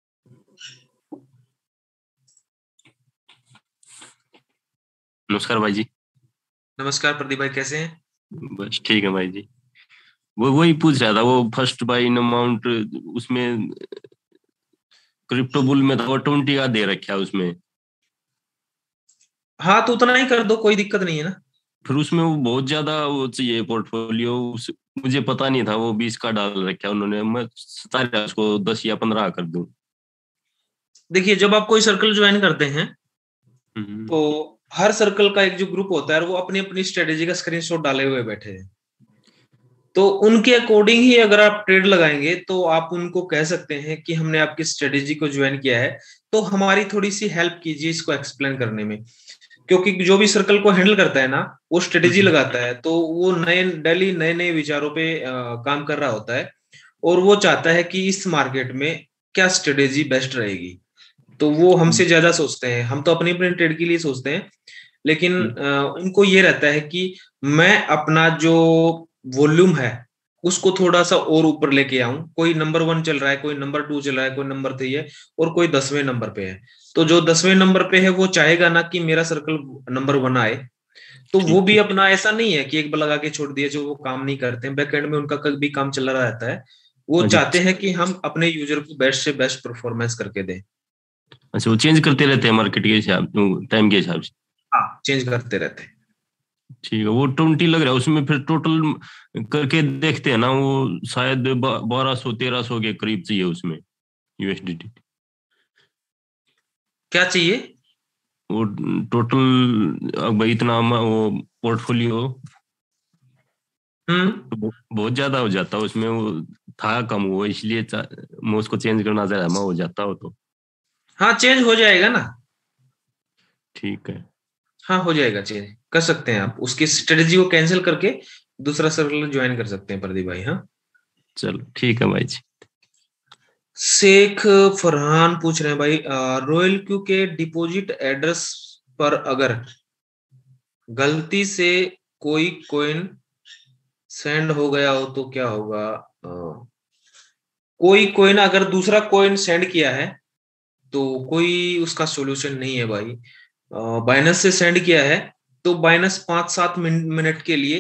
नमस्कार भाई जी। नमस्कार प्रदीप भाई, कैसे हैं? बस ठीक है भाई जी। वही पूछ रहा था, वो फर्स्ट बाय इन अमाउंट उसमें क्रिप्टो बुल में था, वो 20 का दे रखा है उसमें। हाँ तो उतना ही कर दो, कोई दिक्कत नहीं है ना। फिर उसमें वो बहुत ज्यादा वो चाहिए पोर्टफोलियो, मुझे पता नहीं था, वो 20 का डाल रखा है उन्होंने। मैं सारे उसको 10 या 15 कर दूं। देखिए, जब आप कोई सर्कल ज्वाइन करते हैं तो हर सर्कल का एक जो ग्रुप होता है वो अपनी अपनी स्ट्रेटेजी का स्क्रीनशॉट डाले हुए बैठे हैं। तो उनके अकॉर्डिंग ही अगर आप ट्रेड लगाएंगे तो आप उनको कह सकते हैं कि हमने आपकी स्ट्रेटेजी को ज्वाइन किया है, तो हमारी थोड़ी सी हेल्प कीजिए इसको एक्सप्लेन करने में। क्योंकि जो भी सर्कल को हैंडल करता है ना, वो स्ट्रेटेजी लगाता है, तो वो नए डेली नए नए विचारों पे काम कर रहा होता है और वो चाहता है कि इस मार्केट में क्या स्ट्रेटेजी बेस्ट रहेगी। तो वो हमसे ज्यादा सोचते हैं, हम तो अपनी अपनी ट्रेड के लिए सोचते हैं, लेकिन उनको ये रहता है कि मैं अपना जो वॉल्यूम है उसको थोड़ा सा और ऊपर लेके आऊं। कोई नंबर 1 चल रहा है, कोई नंबर 2 चल रहा है, कोई नंबर 3 है, और कोई 10वें नंबर पे है। तो जो 10वें नंबर पे है वो चाहेगा ना कि मेरा सर्कल नंबर 1 आए। तो वो भी अपना ऐसा नहीं है कि एक बार लगा के छोड़ दिया, जो वो काम नहीं करते हैं, बैकएंड में उनका कभी काम चल रहा रहता है। वो चाहते हैं कि हम अपने यूजर को बेस्ट से बेस्ट परफॉर्मेंस करके दें। अच्छा, वो चेंज करते रहते हैं मार्केट के हिसाब, टाइम के हिसाब से। हाँ, चेंज करते रहते हैं। ठीक है, वो 20 लग रहा है उसमें, फिर टोटल करके देखते हैं ना, वो शायद 1200-1300 के करीब चाहिए उसमें यूएसडीटी। क्या चाहिए? वो टोटल भाई इतना वो पोर्टफोलियो तो बहुत ज्यादा हो जाता है उसमें, वो था कम, वो इसलिए मैं उसको चेंज करना चाह रहा, मैं हो जाता हो तो। हाँ, चेंज हो जाएगा ना। ठीक है, हाँ, हो जाएगा, चेंज कर सकते हैं आप। उसकी स्ट्रेटजी को कैंसिल करके दूसरा सर्कल ज्वाइन कर सकते हैं प्रदीप भाई। हाँ, चलो ठीक है भाई जी। शेख फरहान पूछ रहे हैं भाई, रॉयल क्यू के डिपॉजिट एड्रेस पर अगर गलती से कोई कॉइन सेंड हो गया हो तो क्या होगा? कोई कॉइन अगर दूसरा कॉइन सेंड किया है तो कोई उसका सॉल्यूशन नहीं है भाई। बाइनस से सेंड किया है तो बाइनस 5-7 मिनट के लिए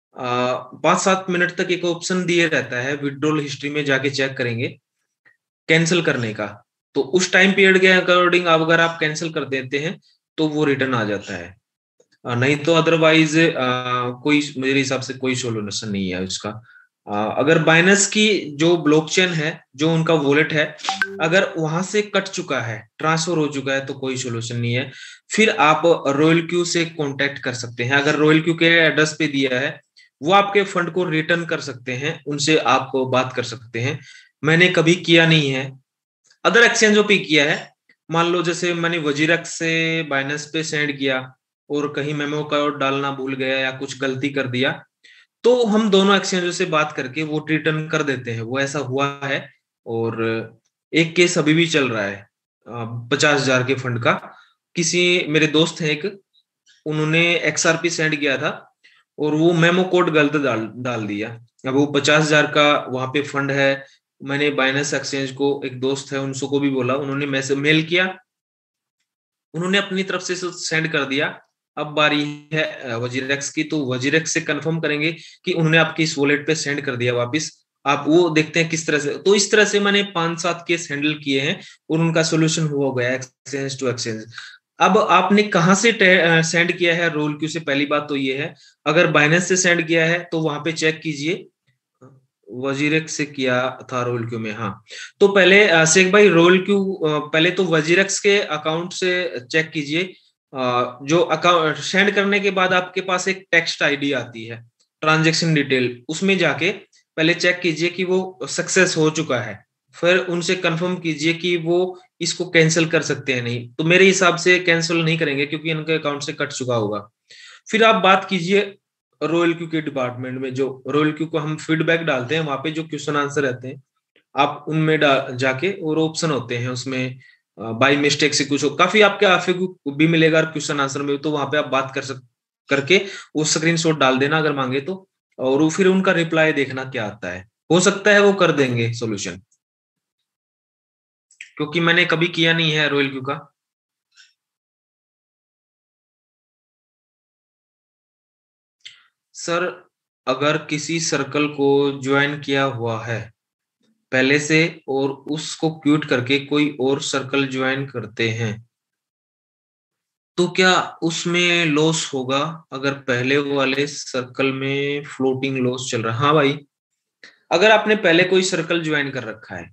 5-7 मिनट तक एक ऑप्शन दिए रहता है, विड्रॉल हिस्ट्री में जाके चेक करेंगे कैंसिल करने का। तो उस टाइम पीरियड के अकॉर्डिंग अगर आप कैंसिल कर देते हैं तो वो रिटर्न आ जाता है। नहीं तो अदरवाइज कोई, मेरे हिसाब से कोई सोल्यूशन नहीं है उसका। अगर बाइनस की जो ब्लॉकचेन है, जो उनका वॉलेट है, अगर वहां से कट चुका है, ट्रांसफर हो चुका है, तो कोई सोल्यूशन नहीं है। फिर आप रॉयल क्यू से कांटेक्ट कर सकते हैं। अगर रॉयल क्यू के एड्रेस पे दिया है, वो आपके फंड को रिटर्न कर सकते हैं, उनसे आप बात कर सकते हैं। मैंने कभी किया नहीं है, अदर एक्सचेंजों पे किया है। मान लो जैसे मैंने वजीरक्स से बाइनेंस पे सेंड किया और कहीं मेमो कोड डालना भूल गया या कुछ गलती कर दिया, तो हम दोनों एक्सचेंजों से बात करके वो रिटर्न कर देते हैं। वो ऐसा हुआ है। और एक केस अभी भी चल रहा है 50,000 के फंड का। किसी मेरे दोस्त हैं एक, उन्होंने XRP सेंड किया था और वो मेमो कोड गलत डाल दिया। अब वो 50,000 का वहां पे फंड है। मैंने बाइनेंस एक्सचेंज को, एक दोस्त है उनको को भी बोला, उन्होंने मैसेज मेल किया, उन्होंने अपनी तरफ से सेंड कर दिया। अब बारी है वजीरेक्स की, तो वजीरेक्स से कंफर्म करेंगे कि उन्होंने आपकी इस वॉलेट पे सेंड कर दिया वापस। आप वो देखते हैं किस तरह से। तो इस तरह से मैंने 5-7 केस हैंडल किए हैं और उनका सोल्यूशन हुआ गया एक्सचेंज टू एक्सचेंज। अब आपने कहां से सेंड किया है रोल क्यू से, पहली बात तो ये है। अगर बाइनेंस से सेंड किया है तो वहां पे चेक कीजिए। वजीरेक्स से किया था रोल क्यू में, हाँ। तो पहले शेख भाई, रोल क्यू पहले तो वजीरेक्स के अकाउंट से चेक कीजिए। जो अकाउंट सेंड करने के बाद आपके पास एक टेक्स्ट आईडी आती है, ट्रांजैक्शन डिटेल, उसमें जाके पहले चेक कीजिए कि वो सक्सेस हो चुका है। फिर उनसे कंफर्म कीजिए कि वो इसको कैंसिल कर सकते हैं नहीं। तो मेरे हिसाब से कैंसिल नहीं करेंगे क्योंकि इनके अकाउंट से कट चुका होगा। फिर आप बात कीजिए रॉयल क्यू के डिपार्टमेंट में। जो रॉयल क्यू को हम फीडबैक डालते हैं, वहां पे जो क्वेश्चन आंसर रहते हैं, आप उनमें जाके, और ऑप्शन होते हैं उसमें बाय मिस्टेक से कुछ हो, काफी आपके एफएक्यू भी मिलेगा क्वेश्चन आंसर में। तो वहां पे आप बात करके वो स्क्रीनशॉट डाल देना अगर मांगे तो, और वो फिर उनका रिप्लाई देखना क्या आता है। हो सकता है वो कर देंगे सॉल्यूशन, क्योंकि मैंने कभी किया नहीं है रॉयल क्यू का। सर, अगर किसी सर्कल को ज्वाइन किया हुआ है पहले से और उसको क्यूट करके कोई और सर्कल ज्वाइन करते हैं, तो क्या उसमें लॉस होगा अगर पहले वाले सर्कल में फ्लोटिंग लॉस चल रहा है? हाँ भाई, अगर आपने पहले कोई सर्कल ज्वाइन कर रखा है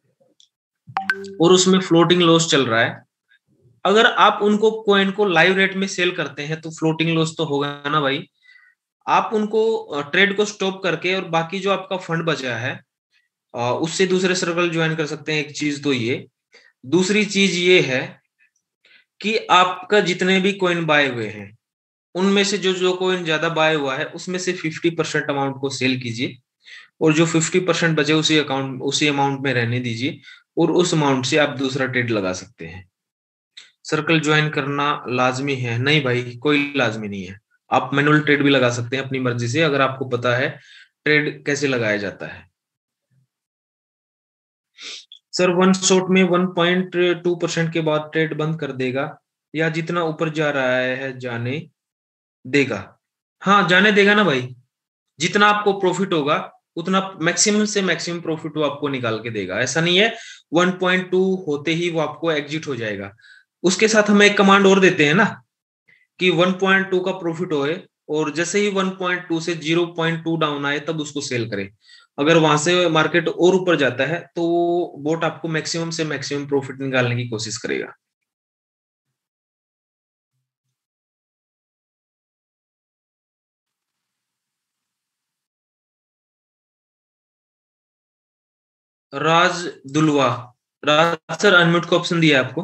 और उसमें फ्लोटिंग लॉस चल रहा है, अगर आप उनको कॉइन को लाइव रेट में सेल करते हैं तो फ्लोटिंग लॉस तो होगा ना भाई। आप उनको ट्रेड को स्टॉप करके और बाकी जो आपका फंड बचा है उससे दूसरे सर्कल ज्वाइन कर सकते हैं। एक चीज तो ये। दूसरी चीज ये है कि आपका जितने भी कॉइन बाय हुए हैं, उनमें से जो जो कॉइन ज्यादा बाय हुआ है उसमें से 50% अमाउंट को सेल कीजिए, और जो 50% बचे उसी अमाउंट में रहने दीजिए, और उस अमाउंट से आप दूसरा ट्रेड लगा सकते हैं। सर्कल ज्वाइन करना लाजमी है? नहीं भाई, कोई लाजमी नहीं है। आप मैनुअल ट्रेड भी लगा सकते हैं अपनी मर्जी से, अगर आपको पता है ट्रेड कैसे लगाया जाता है। सर वन शॉट में 1.2% के बाद ट्रेड बंद कर देगा या जितना ऊपर जा रहा है जाने देगा। हाँ जाने देगा ना भाई, जितना आपको प्रॉफिट होगा उतना मैक्सिमम से मैक्सिमम प्रॉफिट वो आपको निकाल के देगा। ऐसा नहीं है 1.2 होते ही वो आपको एग्जिट हो जाएगा। उसके साथ हम एक कमांड और देते हैं ना कि 1.2 का प्रॉफिट होए और जैसे ही 1.2 से 0.2 डाउन आए तब उसको सेल करें। अगर वहां से मार्केट और ऊपर जाता है तो बोट आपको मैक्सिमम से मैक्सिमम प्रॉफिट निकालने की कोशिश करेगा। राज दुलवा, राज सर अनम्यूट का ऑप्शन दिया है आपको।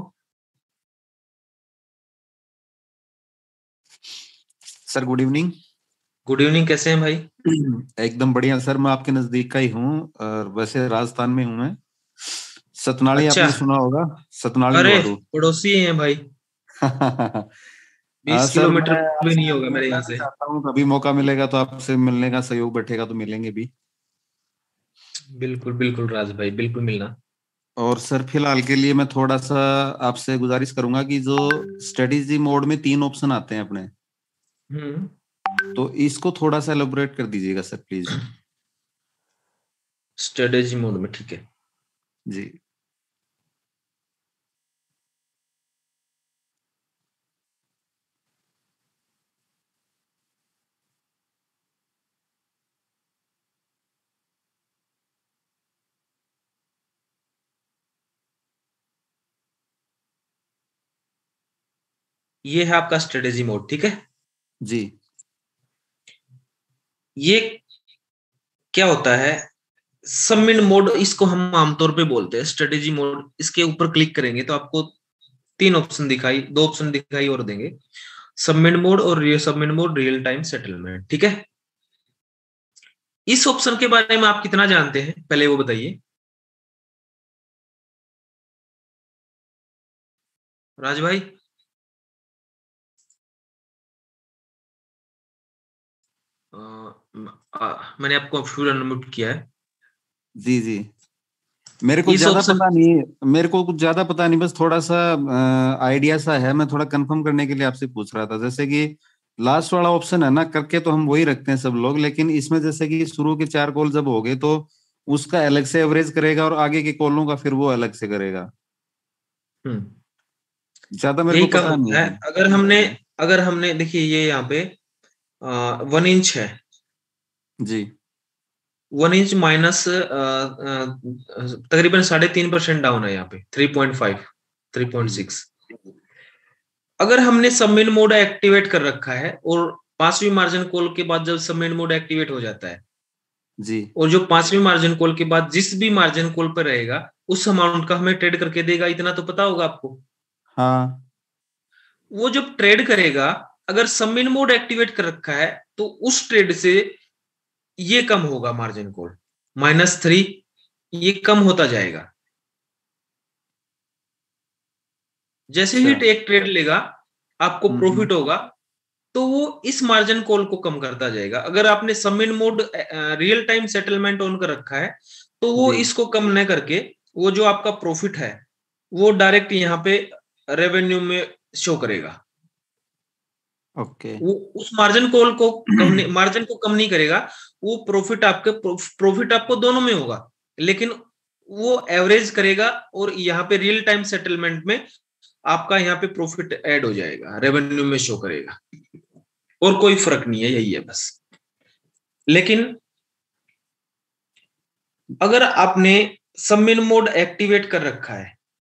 Sir good evening. Good evening, कैसे हैं भाई? एकदम बढ़िया सर, मैं आपके नजदीक का ही हूँ और वैसे राजस्थान में हूँ मैं। सतनाली अच्छा। आपने सुना होगा, सतनाली अरे लोहारू। पड़ोसी हैं भाई, 20 सर किलोमीटर मैं भी नहीं आपसे होगा मेरे यहाँ मिलना से। चाहता हूँ, कभी मौका मिलेगा तो आपसे मिलने का सहयोग बैठेगा तो मिलेंगे भी। बिल्कुल बिल्कुल राज भाई, बिल्कुल मिलना। और सर फिलहाल के लिए मैं थोड़ा सा आपसे गुजारिश करूंगा कि जो स्ट्रेटेजी मोड में 3 ऑप्शन आते हैं अपने, हम्म। तो इसको थोड़ा सा एलोबरेट कर दीजिएगा सर प्लीज। स्ट्रेटेजी मोड में, ठीक है। जी ये है आपका स्ट्रेटेजी मोड, ठीक है। जी ये क्या होता है? सबमिट मोड इसको हम आमतौर पे बोलते हैं स्ट्रेटेजी मोड। इसके ऊपर क्लिक करेंगे तो आपको 3 ऑप्शन दिखाई, 2 ऑप्शन दिखाई और देंगे, सबमिट मोड और submit mode real time settlement, ठीक है। इस ऑप्शन के बारे में आप कितना जानते हैं पहले वो बताइए राज भाई। मैंने आपको फुल अनम्यूट किया है। जी जी मेरे को इस ज्यादा ऑप्शन, पता नहीं, मेरे को कुछ ज्यादा पता नहीं, बस थोड़ा सा आइडिया सा है। मैं थोड़ा कंफर्म करने के लिए आपसे पूछ रहा था। जैसे कि लास्ट वाला ऑप्शन है ना, करके तो हम वही रखते हैं सब लोग, लेकिन इसमें जैसे कि शुरू के 4 कॉल जब हो गए तो उसका अलग से एवरेज करेगा और आगे के कॉलों का फिर वो अलग से करेगा। ज्यादा मेरे यही को काम पता नहीं होता है। है। अगर हमने देखिए ये यहाँ पे 1 इंच है, जी 1 इंच माइनस तकरीबन 3.5% डाउन है यहाँ पे, 3.5 3.6। अगर हमने सबमिट मोड एक्टिवेट कर रखा है और 5वीं मार्जिन कॉल के बाद जब सबमिट मोड एक्टिवेट हो जाता है जी और जो 5वीं मार्जिन कॉल के बाद जिस भी मार्जिन कॉल पर रहेगा उस अमाउंट का हमें ट्रेड करके देगा, इतना तो पता होगा आपको। हाँ वो जब ट्रेड करेगा, अगर सबमिट मोड एक्टिवेट कर रखा है तो उस ट्रेड से ये कम होगा मार्जिन कॉल, -3, ये कम होता जाएगा। जैसे ही अच्छा एक ट्रेड लेगा आपको हम्म। प्रॉफिट होगा तो वो इस मार्जिन कॉल को कम करता जाएगा। अगर आपने submit mode real time settlement on कर रखा है तो वो जी इसको कम न करके वो जो आपका प्रॉफिट है वो डायरेक्ट यहाँ पे रेवेन्यू में शो करेगा। ओके वो उस मार्जिन कॉल को मार्जिन को कम नहीं करेगा। वो प्रॉफिट आपको दोनों में होगा, लेकिन वो एवरेज करेगा और यहाँ पे रियल टाइम सेटलमेंट में आपका यहाँ पे प्रॉफिट ऐड हो जाएगा, रेवेन्यू में शो करेगा। और कोई फर्क नहीं है, यही है बस। लेकिन अगर आपने सबमिट मोड एक्टिवेट कर रखा है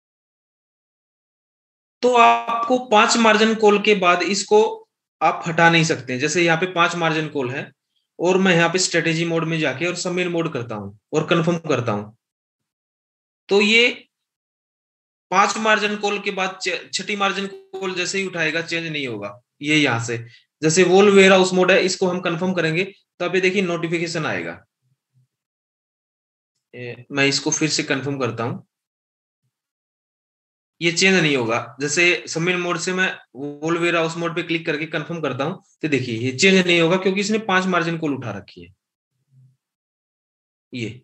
तो आपको 5 मार्जिन कॉल के बाद इसको आप हटा नहीं सकते। जैसे यहाँ पे 5 मार्जिन कॉल है और मैं यहाँ पे स्ट्रेटेजी मोड में जाके और सबमिट मोड करता हूं और कंफर्म करता हूं तो ये 5 मार्जिन कॉल के बाद 6ठी मार्जिन कॉल जैसे ही उठाएगा चेंज नहीं होगा। ये यहाँ से जैसे वोल वेयर हाउस मोड है, इसको हम कंफर्म करेंगे तो अभी देखिए नोटिफिकेशन आएगा। मैं इसको फिर से कंफर्म करता हूं, ये चेंज नहीं होगा। जैसे सबमिट मोड से मैं वोल वेयर हाउस मोड पे क्लिक करके कंफर्म करता हूं तो देखिए ये चेंज नहीं होगा क्योंकि इसने 5 मार्जिन कॉल उठा रखी है। ये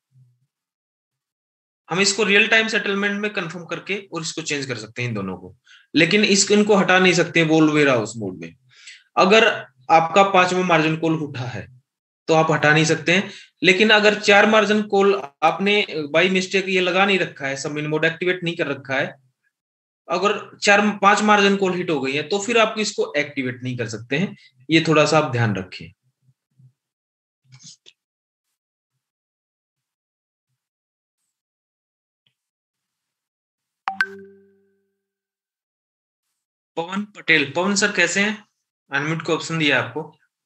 हम इसको रियल टाइम सेटलमेंट में कंफर्म करके और इसको चेंज कर सकते हैं इन दोनों को, लेकिन इनको हटा नहीं सकते वोल वेयर हाउस मोड में। अगर आपका 5वां मार्जिन कॉल उठा है तो आप हटा नहीं सकते हैं, लेकिन अगर 4 मार्जिन कॉल आपने बाई मिस्टेक ये लगा नहीं रखा है, सबमिट मोड एक्टिवेट नहीं कर रखा है, अगर 4-5 मार्जिन कॉल हिट हो गई है तो फिर आप इसको एक्टिवेट नहीं कर सकते हैं। ये थोड़ा सा आप ध्यान रखें। पवन पटेल, पवन सर कैसे हैं? अनम्यूट को ऑप्शन दिया आपको।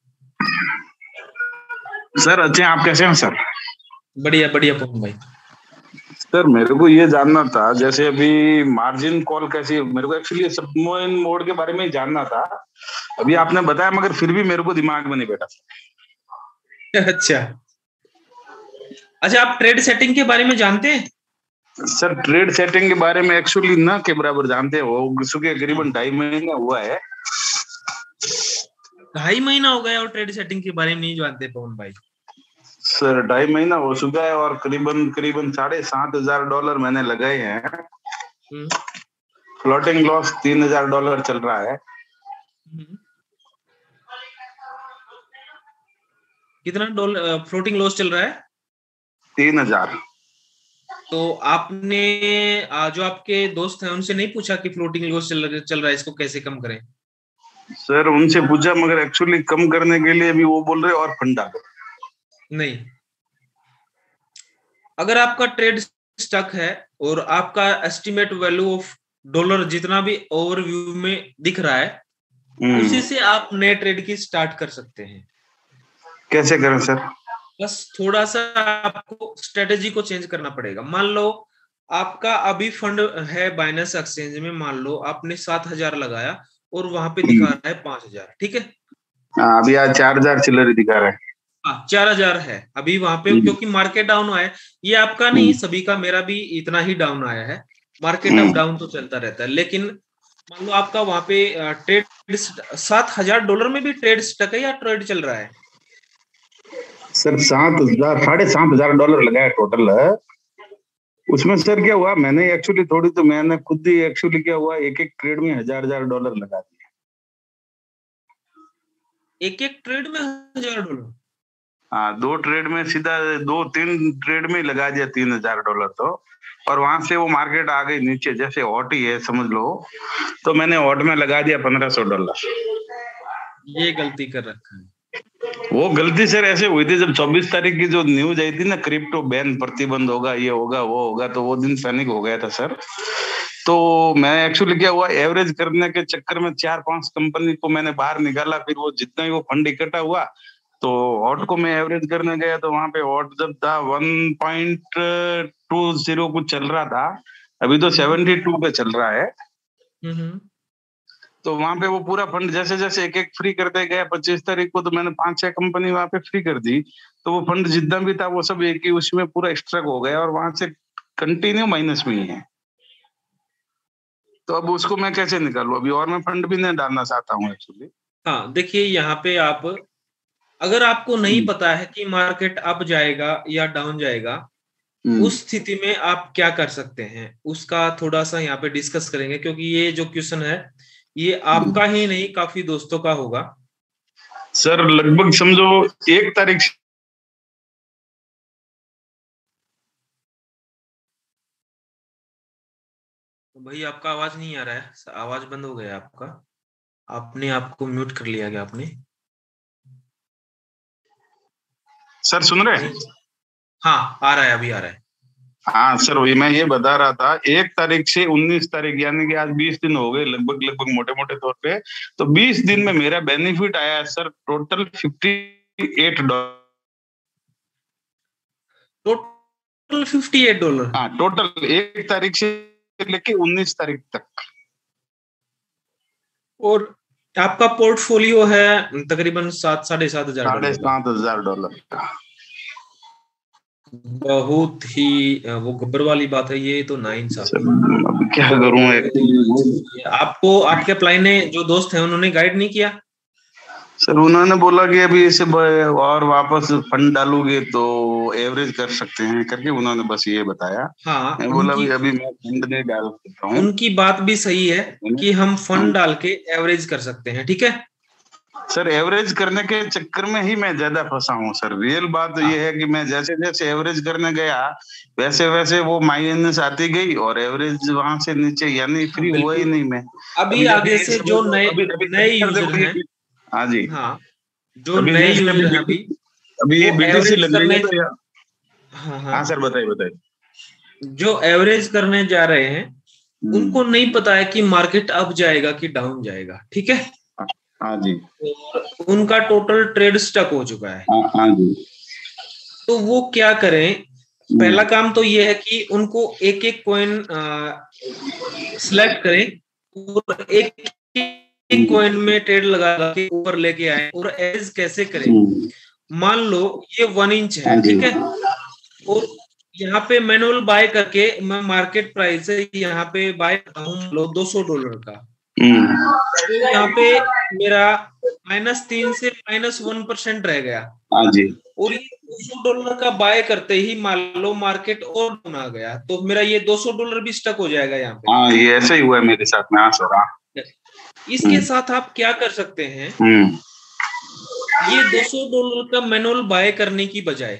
सर अच्छे हैं, आप कैसे हैं सर? बढ़िया बढ़िया पवन भाई। सर मेरे को ये जानना था, जैसे अभी मार्जिन कॉल कैसी, मेरे को एक्चुअली सबमिट मोड के बारे में जानना था, अभी आपने बताया मगर फिर भी मेरे को दिमाग में नहीं बैठा। अच्छा आप ट्रेड सेटिंग के बारे में जानते हैं? सर ट्रेड सेटिंग के बारे में एक्चुअली ना के बराबर जानते हैं, वो उसके करीबन 2.5 महीना हुआ है। 2.5 महीना हो गया और ट्रेड सेटिंग के बारे में नहीं जानते पवन भाई? सर 2.5 महीना हो चुका है और करीबन $7,500 मैंने लगाए हैं। फ्लोटिंग लॉस $3,000 चल रहा है। कितना फ्लोटिंग लॉस चल रहा है? 3,000। तो आपने जो आपके दोस्त हैं उनसे नहीं पूछा कि फ्लोटिंग लॉस चल रहा है, इसको कैसे कम करें? सर उनसे पूछा मगर एक्चुअली कम करने के लिए भी वो बोल रहे और फंड डालो। नहीं, अगर आपका ट्रेड स्टक है और आपका एस्टिमेट वैल्यू ऑफ डॉलर जितना भी ओवरव्यू में दिख रहा है, उसी से आप नए ट्रेड की स्टार्ट कर सकते हैं। कैसे करें सर? बस थोड़ा सा आपको स्ट्रेटेजी को चेंज करना पड़ेगा। मान लो आपका अभी फंड है बाइनेंस एक्सचेंज में, मान लो आपने 7,000 लगाया और वहां पे दिखा रहा है 5,000, ठीक है? अभी आज 4,000 चिल्लर दिखा रहा है। 4,000 है अभी वहां पे, क्योंकि मार्केट डाउन आया है। ये आपका नहीं, सभी का, मेरा भी इतना ही डाउन आया है। मार्केट अप डाउन तो चलता रहता है, लेकिन मान लो आपका वहां पे ट्रेड $7,000 में भी ट्रेड स्टक है या ट्रेड चल रहा है? सर 7,000 $7,500 लगाया टोटल है। उसमें सर क्या हुआ, मैंने एक्चुअली मैंने खुद ही एक्चुअली क्या हुआ, एक ट्रेड में $1,000 लगा दिया। एक ट्रेड में $1,000? हाँ, 2 ट्रेड में सीधा 2-3 ट्रेड में लगा दिया $3,000 तो। और वहां से वो मार्केट आ गई नीचे, जैसे हॉट ही है समझ लो, तो मैंने हॉट में लगा दिया $1,500। ये गलती कर रखा है। वो गलती सर ऐसे हुई थी जब 24 तारीख की जो न्यूज आई थी ना, क्रिप्टो बैन प्रतिबंध होगा, ये होगा वो होगा, तो वो दिन पैनिक हो गया था सर। तो मैं एक्चुअली क्या हुआ, एवरेज करने के चक्कर में 4-5 कंपनी को मैंने बाहर निकाला। फिर वो जितना ही वो फंड इकट्ठा हुआ तो हॉट को मैं एवरेज करने गया, तो वहां पे हॉट जब था 1.20 कुछ चल रहा था, अभी तो 72 पे चल रहा है। तो वहां पे वो पूरा फंड जैसे जैसे एक फ्री करते गया, 25 तारीख को तो मैंने 5-6 कंपनी वहां पे फ्री कर दी। तो वो फंड जितना भी था वो सब एक ही उसमें पूरा एक्स्ट्रैक्ट हो गया और वहां से कंटिन्यू माइनस में ही है। तो अब उसको मैं कैसे निकालूं? अभी और मैं फंड भी नहीं डालना चाहता हूँ एक्चुअली। हाँ देखिए, यहाँ पे आप, अगर आपको नहीं पता है कि मार्केट अप जाएगा या डाउन जाएगा, उस स्थिति में आप क्या कर सकते हैं उसका थोड़ा सा यहाँ पे डिस्कस करेंगे, क्योंकि ये जो क्वेश्चन है ये आपका ही नहीं काफी दोस्तों का होगा। सर लगभग समझो 1 तारीख से भाई आपका आवाज नहीं आ रहा है, आवाज बंद हो गया आपका, आपने आपको म्यूट कर लिया क्या आपने? सर सुन रहे हैं? हाँ आ रहा है, अभी आ रहा है। हाँ सर, वही मैं ये बता रहा था, 1 तारीख से 19 तारीख यानी कि आज 20 दिन हो गए लगभग मोटे मोटे तौर पे। तो 20 दिन में मेरा बेनिफिट आया है सर टोटल $58। टोटल $58? हाँ टोटल 1 तारीख से लेके 19 तारीख तक। और आपका पोर्टफोलियो है तकरीबन $7,500 का। बहुत ही वो गब्बर वाली बात है ये तो, नाइंसाफी। अब क्या करूं? आपको आपके अप्लाई ने जो दोस्त हैं उन्होंने गाइड नहीं किया? सर उन्होंने बोला कि अभी इसे और वापस फंड डालोगे तो एवरेज कर सकते हैं करके उन्होंने बस ये बताया। हाँ, मैं बोला भाई अभी मैं फंड नहीं डाल सकता हूँ। उनकी बात भी सही है कि हम फंड डाल के एवरेज कर सकते हैं, ठीक है सर। एवरेज करने के चक्कर में ही मैं ज्यादा फंसा हूँ सर। रियल बात ये है कि मैं जैसे जैसे एवरेज करने गया वैसे वैसे वो माइनस आती गई और एवरेज वहां से नीचे, यानी फ्री हुआ ही नहीं मैं। अभी आगे से जो नए यूजर हैं, हाँ जी, हाँ, जो नए यूजर हैं अभी ये बीटीसी लग रही है तो यार। हाँ हाँ सर, बताइए। जो एवरेज करने जा रहे हैं उनको नहीं पता है कि मार्केट अप जाएगा कि डाउन जाएगा, ठीक है। हाँ जी। उनका टोटल ट्रेड स्टक हो चुका है। हाँ जी। तो वो क्या करें, पहला काम तो ये है कि उनको एक एक कॉइन सिलेक्ट करें और एक एक कॉइन में ट्रेड लगा के ऊपर लेके आए और एवरेज कैसे करें। मान लो ये 1 इंच है, ठीक है, और यहाँ पे मैनुअल बाय करके मैं मार्केट प्राइस से यहाँ पे बाय करता हूँ लो $200 का। तो यहाँ पे मेरा -3 से -1% रह गया। हाँ जी। और ये $200 का बाय करते ही मान लो मार्केट और डाउन आ गया तो मेरा ये $200 भी स्टक हो जाएगा यहाँ पे। हाँ, ये ऐसा ही हुआ है मेरे साथ में। हाँ सर। इसके साथ आप क्या कर सकते हैं, ये $200 का मैनुअल बाय करने की बजाय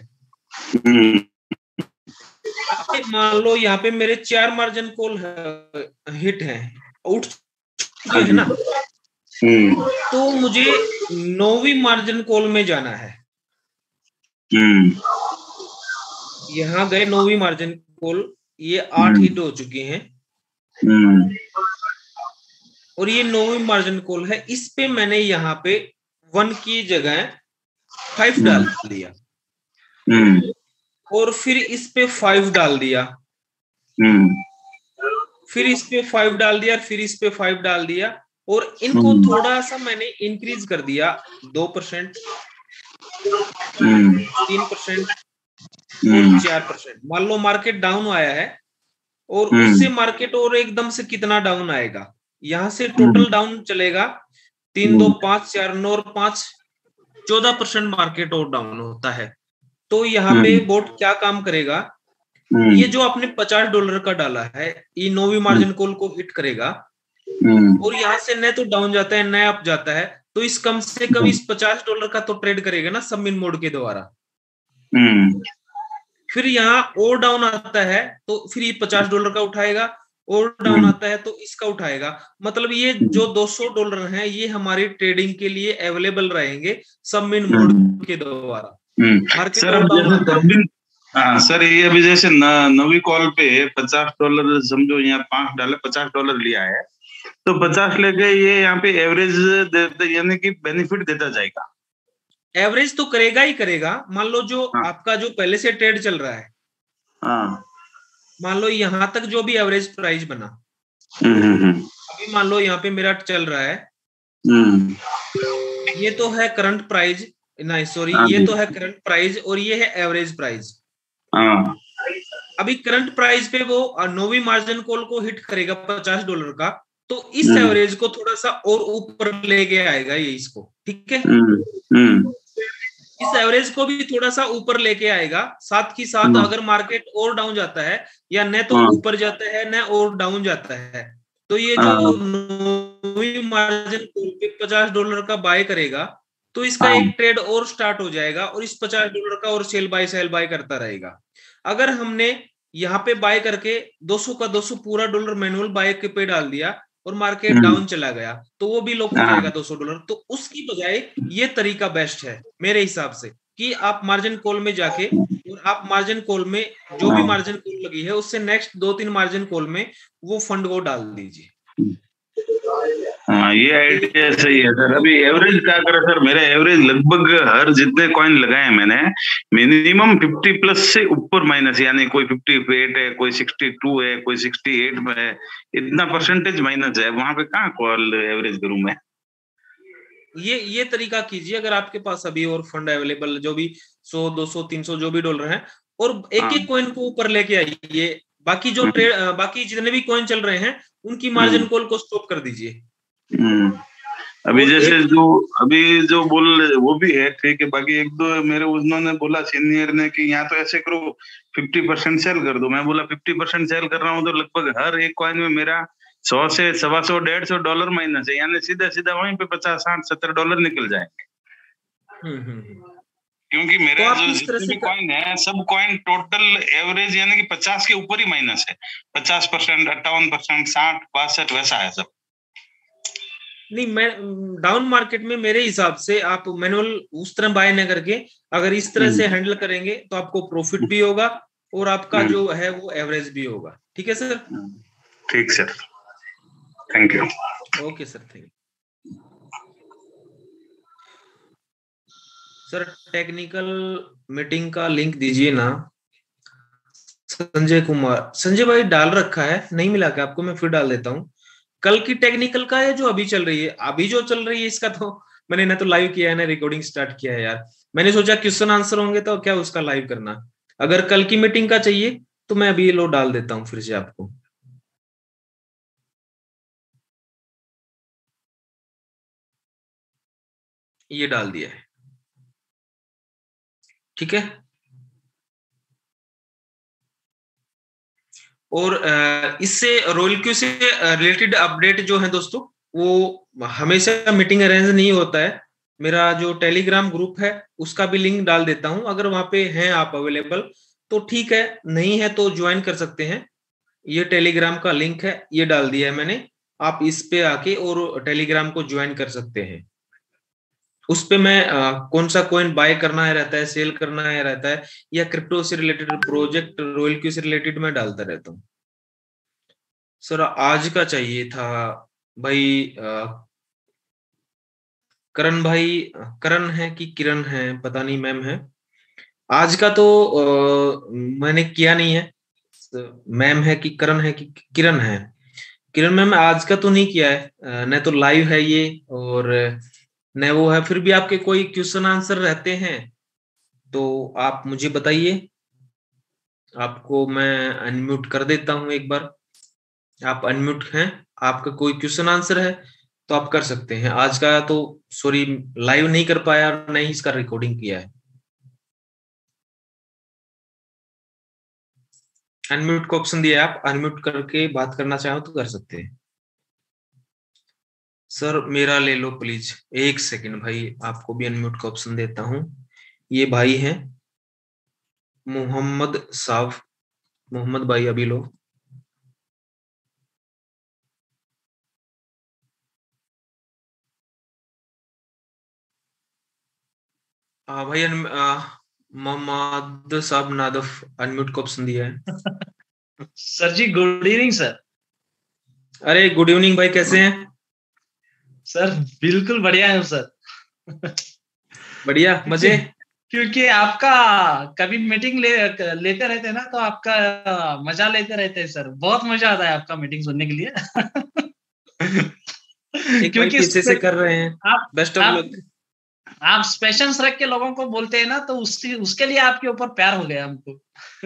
मान लो यहाँ पे मेरे 4 मार्जिन कॉल हिट हैं, उठ चुके हैं ना, तो मुझे 9वीं मार्जिन कॉल में जाना है। यहाँ गए 9वीं मार्जिन कॉल, ये 8 हिट हो चुकी हैं और ये 9वीं मार्जिन कॉल है। इस पे मैंने यहाँ पे 1 की जगह 5 डाल दिया और फिर इस पे 5 डाल दिया, फिर इस पे 5 डाल दिया, फिर इस पे 5 डाल दिया और इनको थोड़ा सा मैंने इंक्रीज कर दिया 2%, 3% और 4%। मान लो मार्केट डाउन आया है और उससे मार्केट और एकदम से कितना डाउन आएगा, यहाँ से टोटल डाउन चलेगा 3, 2, 5, 4, 9 और 5, 14% मार्केट और डाउन होता है। तो यहाँ पे बोट क्या काम करेगा, ये जो आपने $50 का डाला है ये 9वीं मार्जिन कॉल को हिट करेगा और यहाँ से न तो डाउन जाता है न अप जाता है, तो इस कम से कम इस $50 का तो ट्रेड करेगा ना सबमिन मोड के द्वारा। फिर यहाँ और डाउन आता है तो फिर ये $50 का उठाएगा, और डाउन आता है तो इसका उठाएगा। मतलब ये जो $200 हैं ये हमारी ट्रेडिंग के लिए अवेलेबल रहेंगे सबमिन मोड के द्वारा। सर ये अभी जैसे 9वीं कॉल पे $50 समझो, यहाँ 5 डाले $50 लिया है तो 50 लेके ये यहाँ पे एवरेज यानी कि बेनिफिट देता जाएगा। एवरेज तो करेगा ही करेगा। मान लो जो आपका जो पहले से ट्रेड चल रहा है, मान लो यहाँ तक जो भी एवरेज प्राइस बना, अभी मान लो यहाँ पे मेरा चल रहा है, ये तो है करंट प्राइस, नहीं सॉरी, ये तो है करंट प्राइस और ये है एवरेज प्राइस। अभी करंट प्राइस पे वो 9वीं मार्जिन कॉल को हिट करेगा $50 का, तो इस एवरेज को थोड़ा सा और ऊपर लेके आएगा ये इसको, ठीक है। इस एवरेज को भी थोड़ा सा ऊपर लेके आएगा। साथ ही साथ अगर मार्केट और डाउन जाता है या न तो ऊपर जाता है न और डाउन जाता है, तो ये जो 9वीं मार्जिन कॉल पे $50 का बाय करेगा तो इसका एक ट्रेड और स्टार्ट हो जाएगा और इस $50 का और सेल बाय करता रहेगा। अगर हमने यहाँ पे बाय करके 200 का 200 पूरा डॉलर मैनुअल बाय के पे डाल दिया और मार्केट डाउन चला गया तो वो भी लॉक हो जाएगा $200। तो उसकी बजाय ये तरीका बेस्ट है मेरे हिसाब से कि आप मार्जिन कॉल में जाके और आप मार्जिन कॉल में जो भी मार्जिन कॉल लगी है उससे नेक्स्ट 2-3 मार्जिन कॉल में वो फंड को डाल दीजिए। हाँ, ये आइडिया सही है सर। अभी एवरेज क्या करे सर, मेरे एवरेज लगभग हर जितने कॉइन लगाए मैंने मिनिमम 50+ से ऊपर माइनस, यानी कोई 58 है, कोई 62 है, कोई 68 में है, इतना परसेंटेज माइनस है। वहां पे कहाँ कॉल एवरेज करूं मैं। ये तरीका कीजिए अगर आपके पास अभी और फंड अवेलेबल जो भी 100, 200, 300 जो भी डॉलर हैं, और एक कॉइन को ऊपर लेके आइए। बाकी जो बाकी जितने भी कॉइन चल रहे हैं उनकी मार्जिन कॉल को स्टॉप कर दीजिए। अभी और जैसे एक अभी जो बोल वो भी है ठीक है, बाकी एक दो मेरे उन्होंने बोला सीनियर ने कि यहाँ तो ऐसे करो 50% सेल कर दो। मैं बोला 50% सेल कर रहा हूँ तो लगभग हर एक कॉइन में मेरा 100 से $125 $150 माइनस है, यानी सीधा सीधा वहीं पे $50 $60 $70 निकल जाएंगे। क्योंकि तो मेरे आप जो इस तरह जितने से भी कॉइन है सब कॉइन टोटल एवरेज यानी कि 50 के ऊपर ही माइनस है। 50%, 58%, 60, 62 वैसा है सब। नहीं, मैं डाउन मार्केट में मेरे हिसाब से आप मैनुअल उस तरह बाय न करके अगर इस तरह से हैंडल करेंगे तो आपको प्रॉफिट भी होगा और आपका जो है वो एवरेज भी होगा। ठीक है सर? ठीक sir, thank you. Okay sir, thank you sir. Technical meeting का लिंक दीजिए ना। संजय कुमार, संजय भाई डाल रखा है, नहीं मिला क्या आपको? मैं फिर डाल देता हूँ। कल की टेक्निकल का है जो अभी चल रही है, अभी जो चल रही है इसका तो मैंने ना तो लाइव किया है ना रिकॉर्डिंग स्टार्ट किया है यार। मैंने सोचा क्वेश्चन आंसर होंगे तो क्या उसका लाइव करना। अगर कल की मीटिंग का चाहिए तो मैं अभी लो डाल देता हूँ फिर से आपको। ये डाल दिया है, ठीक है। और इससे रॉयल क्यू से रिलेटेड अपडेट जो है दोस्तों, वो हमेशा मीटिंग अरेंज नहीं होता है। मेरा जो टेलीग्राम ग्रुप है उसका भी लिंक डाल देता हूं, अगर वहां पे हैं आप अवेलेबल तो ठीक है, नहीं है तो ज्वाइन कर सकते हैं। ये टेलीग्राम का लिंक है, ये डाल दिया है मैंने। आप इस पे आके और टेलीग्राम को ज्वाइन कर सकते हैं। उस पे मैं कौन सा कॉइन बाय करना है रहता है, सेल करना है रहता है, या क्रिप्टो से रिलेटेड प्रोजेक्ट रॉयल क्यू से रिलेटेड मैं डालता रहता हूँ। सर आज का चाहिए था भाई। करण भाई, करण है कि किरण है पता नहीं, मैम है आज का तो मैंने किया नहीं है। मैम है कि करण है कि किरण है? किरण मैम आज का तो नहीं किया है, न तो लाइव है ये और न वो है। फिर भी आपके कोई क्वेश्चन आंसर रहते हैं तो आप मुझे बताइए। आपको मैं अनम्यूट कर देता हूं एक बार। आप अनम्यूट हैं, आपका कोई क्वेश्चन आंसर है तो आप कर सकते हैं। आज का तो सॉरी लाइव नहीं कर पाया, नहीं इसका रिकॉर्डिंग किया है। अनम्यूट को ऑप्शन दिया है, आप अनम्यूट करके बात करना चाहो तो कर सकते हैं। सर मेरा ले लो प्लीज, एक सेकंड भाई, आपको भी अनम्यूट का ऑप्शन देता हूं। ये भाई हैं मोहम्मद साफ, मोहम्मद भाई अभी लो। भाई मोहम्मद साहब नादफ अनम्यूट को ऑप्शन दिया है। सर जी गुड इवनिंग सर। अरे गुड इवनिंग भाई, कैसे हैं? सर बिल्कुल बढ़िया है सर। बढ़िया मजे। क्योंकि आपका कभी मीटिंग लेते रहते हैं ना तो आपका मजा लेते रहते हैं सर, बहुत मजा आता है आपका मीटिंग सुनने के लिए। एक भाई पीछे से कर रहे हैं, बेस्ट ऑफ लक। आप पेशेंस रख के लोगों को बोलते हैं ना तो उसके लिए आपके ऊपर प्यार हो गया हमको।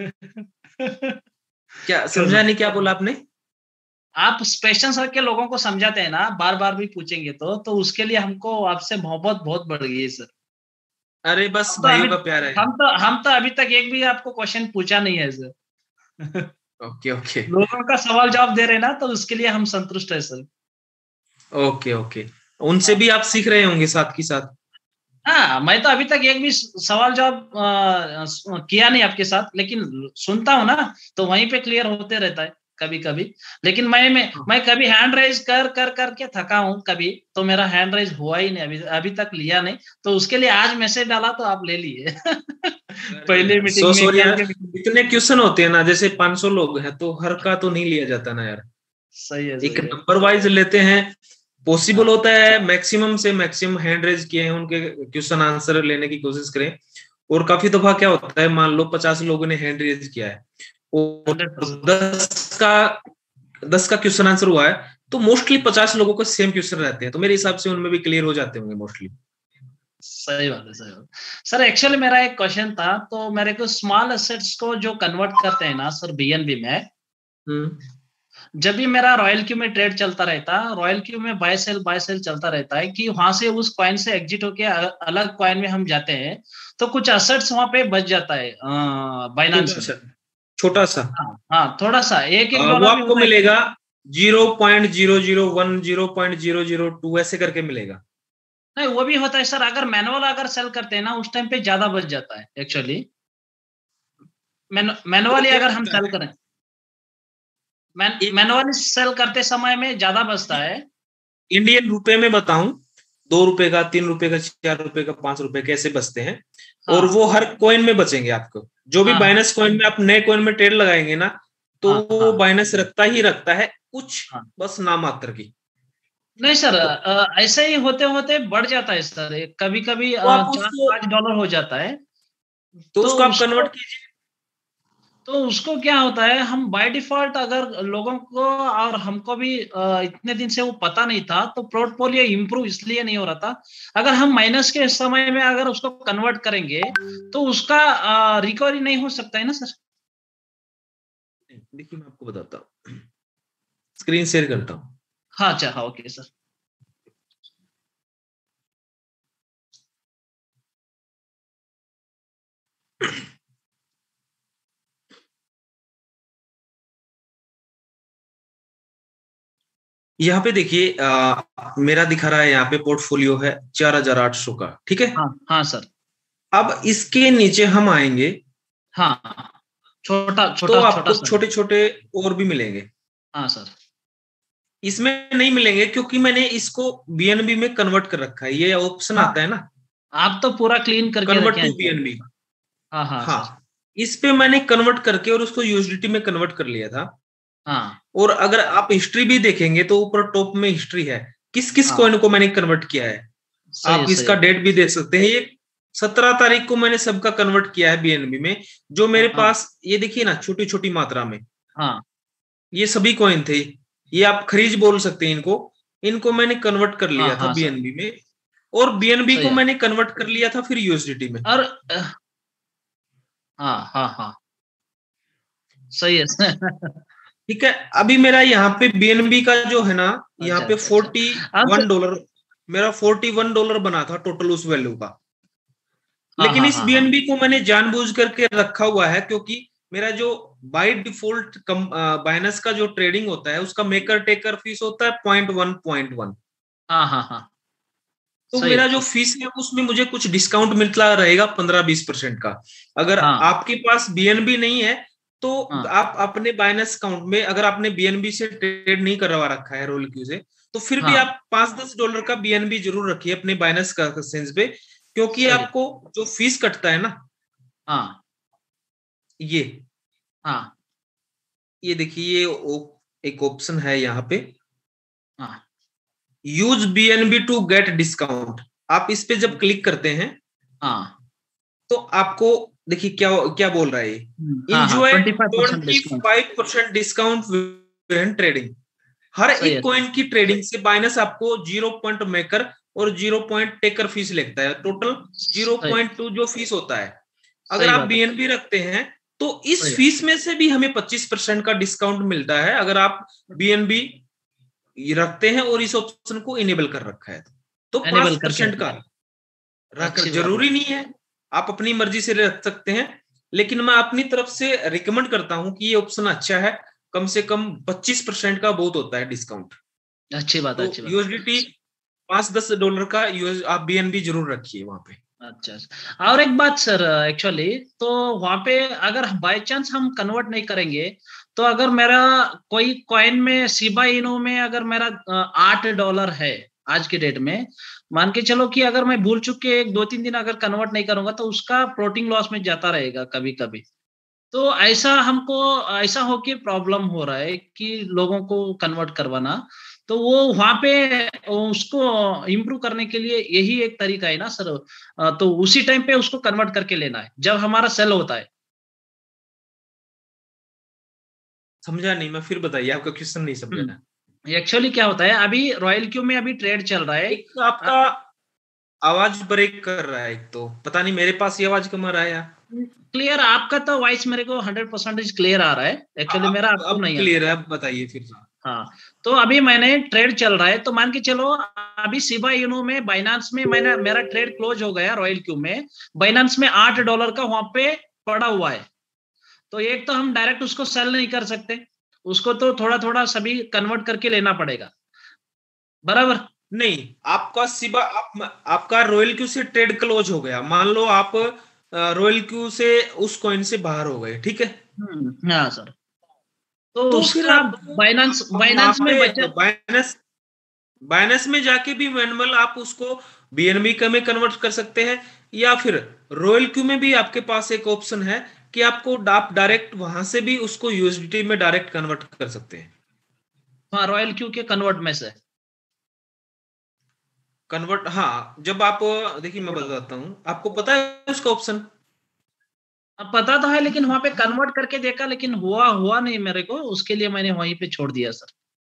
क्या समझा नहीं, क्या बोला आपने? आप पेशेंस रख के लोगों को समझाते हैं ना, बार बार भी पूछेंगे तो उसके लिए हमको आपसे मोहब्बत बहुत बढ़ गई है सर। अरे बस भाइयों का प्यार है। हम तो अभी तक एक भी आपको क्वेश्चन पूछा नहीं है सर। ओके ओके, लोगों का सवाल जवाब दे रहे हैं ना तो उसके लिए हम संतुष्ट है सर। ओके ओके, उनसे भी आप सीख रहे होंगे साथ की साथ। हाँ, मैं तो अभी तक एक भी सवाल जवाब किया नहीं आपके साथ, लेकिन सुनता हूँ ना तो वहीं पे क्लियर होते रहता है कभी कभी। लेकिन मैं कभी हैंड रेज करके थका हूँ कभी, तो मेरा हैंड रेज हुआ ही नहीं, अभी तक लिया नहीं। तो उसके लिए आज मैसेज डाला तो आप ले लिए। पहले मीटिंग में यार इतने क्वेश्चन होते हैं ना, जैसे 500 लोग हैं तो हर का तो नहीं लिया जाता ना यार। सही है, एक नंबर वाइज लेते हैं। पॉसिबल होता है मैक्सिमम से मैक्सिमम हैंड रेज किए हैं उनके क्वेश्चन आंसर लेने की कोशिश करें। और काफी दफा क्या होता है, मान लो 50 लोगों ने हैंड रेज किया है और 10 का क्वेश्चन आंसर हुआ है तो मोस्टली 50 लोगों को सेम क्वेश्चन रहते हैं, तो मेरे हिसाब से उनमें भी क्लियर हो जाते होंगे मोस्टली। सही बात है, सही बात। सर एक्चुअली मेरा एक क्वेश्चन था, तो मेरे को स्मॉल एसेट्स को जो कन्वर्ट करते हैं ना सर बीएनबी में, जब भी मेरा रॉयल क्यू में ट्रेड चलता रहता, रॉयल क्यू में बाय सेल चलता रहता है कि वहां से उस कॉइन से एग्जिट होके अलग कॉइन में हम जाते हैं, तो कुछ असेट्स वहां पे बच जाता है बाइनेंस में। छोटा सा। हाँ, थोड़ा सा, एक वो डॉलर भी आपको होता है। मिलेगा 0.001 0.002 ऐसे करके मिलेगा। नहीं, वो भी होता है सर, अगर मैनुअल अगर सेल करते हैं ना उस टाइम पे ज्यादा बच जाता है एक्चुअली। मैनुअली अगर हम सेल करें, मैनुअली सेल करते समय में ज्यादा बचता है। इंडियन रुपए में बताऊं, 2 रुपए का, 3 रुपए का, 4 रुपए का, 5 रुपए का ऐसे बचते हैं। और वो हर कॉइन में बचेंगे आपको। जो भी बाइनेंस कॉइन में आप नए कॉइन में ट्रेड लगाएंगे ना, तो वो बाइनेंस रखता ही रखता है कुछ, बस नाम मात्र की। नहीं सर, ऐसे ही होते होते बढ़ जाता है सर, कभी कभी $4-5 हो जाता है। तो उसको आप कन्वर्ट कीजिए। तो उसको क्या होता है, हम बाय डिफॉल्ट अगर लोगों को और हमको भी इतने दिन से वो पता नहीं था, तो पोर्टफोलियो इंप्रूव इसलिए नहीं हो रहा था। अगर हम माइनस के समय में अगर उसको कन्वर्ट करेंगे तो उसका रिकवरी नहीं हो सकता है ना सर। देखिए मैं आपको बताता हूँ, स्क्रीन शेयर करता हूँ। हाँ, अच्छा, हाँ, ओके सर। यहाँ पे देखिए, मेरा दिखा रहा है यहाँ पे पोर्टफोलियो है 4800 का, ठीक है। हाँ सर। अब इसके नीचे हम आएंगे। हाँ, छोटा तो आपको छोटे छोटे और भी मिलेंगे। हाँ सर। इसमें नहीं मिलेंगे क्योंकि मैंने इसको बीएनबी में कन्वर्ट कर रखा है। ये ऑप्शन आता है ना, आप तो पूरा क्लीन करके कन्वर्ट टू बीएनबी। हाँ, इस पे मैंने कन्वर्ट करके और उसको यूएसडीटी में कन्वर्ट कर लिया था। हाँ। और अगर आप हिस्ट्री भी देखेंगे तो ऊपर टॉप में हिस्ट्री है, किस किस कॉइन को मैंने कन्वर्ट किया है। आप इसका डेट भी देख सकते हैं। ये 17 तारीख को मैंने सबका कन्वर्ट किया है बीएनबी में। जो मेरे पास ये देखिए ना, छोटी छोटी मात्रा में, ये सभी कॉइन थे। ये आप खरीज बोल सकते हैं इनको मैंने कन्वर्ट कर लिया था बीएनबी में। और बीएनबी को मैंने कन्वर्ट कर लिया था फिर यूएसडीटी में। और हाँ, सही है। ठीक है। अभी मेरा यहाँ पे बीएनबी का जो है ना, यहाँ पे $41, मेरा $41 बना था टोटल उस वैल्यू का। लेकिन इस बीएनबी को मैंने जानबूझ करके रखा हुआ है क्योंकि मेरा जो बाय डिफॉल्ट बाइनेंस का जो ट्रेडिंग होता है उसका मेकर टेकर फीस होता है 0.1. हाँ। तो मेरा जो फीस है उसमें मुझे कुछ डिस्काउंट मिलता रहेगा 15-20% का। अगर आपके पास बीएनबी नहीं है तो आप अपने बाइनेंस अकाउंट में, अगर आपने बीएनबी से ट्रेड नहीं करवा रखा है रोल क्यू से, तो फिर भी आप $5-10 का बीएनबी जरूर रखिए अपने बाइनेंस का सेंस पे, क्योंकि आपको जो फीस कटता है ना, ये देखिए, ये एक ऑप्शन है यहाँ पे, use BNB to get discount. आप इस पे जब क्लिक करते हैं तो आपको देखिए क्या बोल रहा है, एंजॉय 25% डिस्काउंट व्हेन ट्रेडिंग। हर एक कॉइन की ट्रेडिंग से बाइनेंस आपको 0 पॉइंट मेकर और 0 पॉइंट टेकर फीस लगता है, टोटल 0.2 जो फीस होता है। अगर आप बीएनबी रखते हैं तो इस फीस में से भी हमें 25% का डिस्काउंट मिलता है, अगर आप बीएनबी रखते हैं और इस ऑप्शन को इनेबल कर रखा है तो 5% का रख। जरूरी नहीं है, आप अपनी मर्जी से रख सकते हैं, लेकिन मैं अपनी तरफ से रिकमेंड करता हूं कि ये ऑप्शन अच्छा है। कम से कम 25% का बहुत होता है डिस्काउंट। अच्छी बात है। यूएसडीटी $5-10 का आप बीएनबी जरूर रखिए वहां पे। अच्छा, और एक बात सर, एक्चुअली तो वहां पे अगर बाय चांस हम कन्वर्ट नहीं करेंगे तो अगर मेरा कोई कॉइन में शिबा इनो में अगर मेरा $8 है आज के डेट में, मान के चलो कि अगर मैं भूल चुके 1-2-3 दिन अगर कन्वर्ट नहीं करूंगा तो उसका फ्लोटिंग लॉस में जाता रहेगा कभी कभी। तो ऐसा हो के प्रॉब्लम हो रहा है कि लोगों को कन्वर्ट करवाना, तो वो वहां पे उसको इम्प्रूव करने के लिए यही एक तरीका है ना सर। तो उसी टाइम पे उसको कन्वर्ट करके लेना है जब हमारा सेल होता है। समझा नहीं मैं, फिर बताइए, आपका क्वेश्चन नहीं समझा। एक्चुअली क्या होता है, अभी रॉयल क्यू में अभी ट्रेड चल रहा है। एक आपका आवाज ब्रेक कर रहा है, एक तो पता नहीं मेरे पास ये आवाज कम आ रहा है। क्लियर, आपका तो वॉइस मेरे को 100% क्लियर आ रहा है एक्चुअली, मेरा आपको अब नहीं क्लियर है, अब बताइए फिर। हाँ, तो अभी मैंने ट्रेड चल रहा है, तो मान के चलो अभी शिबा इनू में बाइनांस में मेरा ट्रेड क्लोज हो गया, रॉयल क्यू में बाइनांस में $8 का वहां पे पड़ा हुआ है। तो एक तो हम डायरेक्ट उसको सेल नहीं कर सकते, उसको तो थोड़ा थोड़ा सभी कन्वर्ट करके लेना पड़ेगा, बराबर? नहीं, आपका शिबा आपका रॉयल क्यू से ट्रेड क्लोज हो गया, मान लो आप रॉयल क्यू से उस कॉइन से बाहर हो गए, ठीक है। हाँ सर, तो तो उसका फिर आप बाइनांस में बचा, बाइनांस में जाके भी मैनुअल आप उसको बीएनबी में कन्वर्ट कर सकते हैं, या फिर रॉयल क्यू में भी आपके पास एक ऑप्शन है कि आपको आप डायरेक्ट वहां से भी उसको यूएसडीटी में डायरेक्ट कन्वर्ट कर सकते हैं। हाँ, रॉयल क्यू के कन्वर्ट में से कन्वर्ट, हाँ, जब आप देखिए मैं बताता हूँ, आपको पता है उसका ऑप्शन? अब पता तो है, लेकिन वहां पे कन्वर्ट करके देखा, लेकिन हुआ नहीं मेरे को, उसके लिए मैंने वहीं पे छोड़ दिया सर।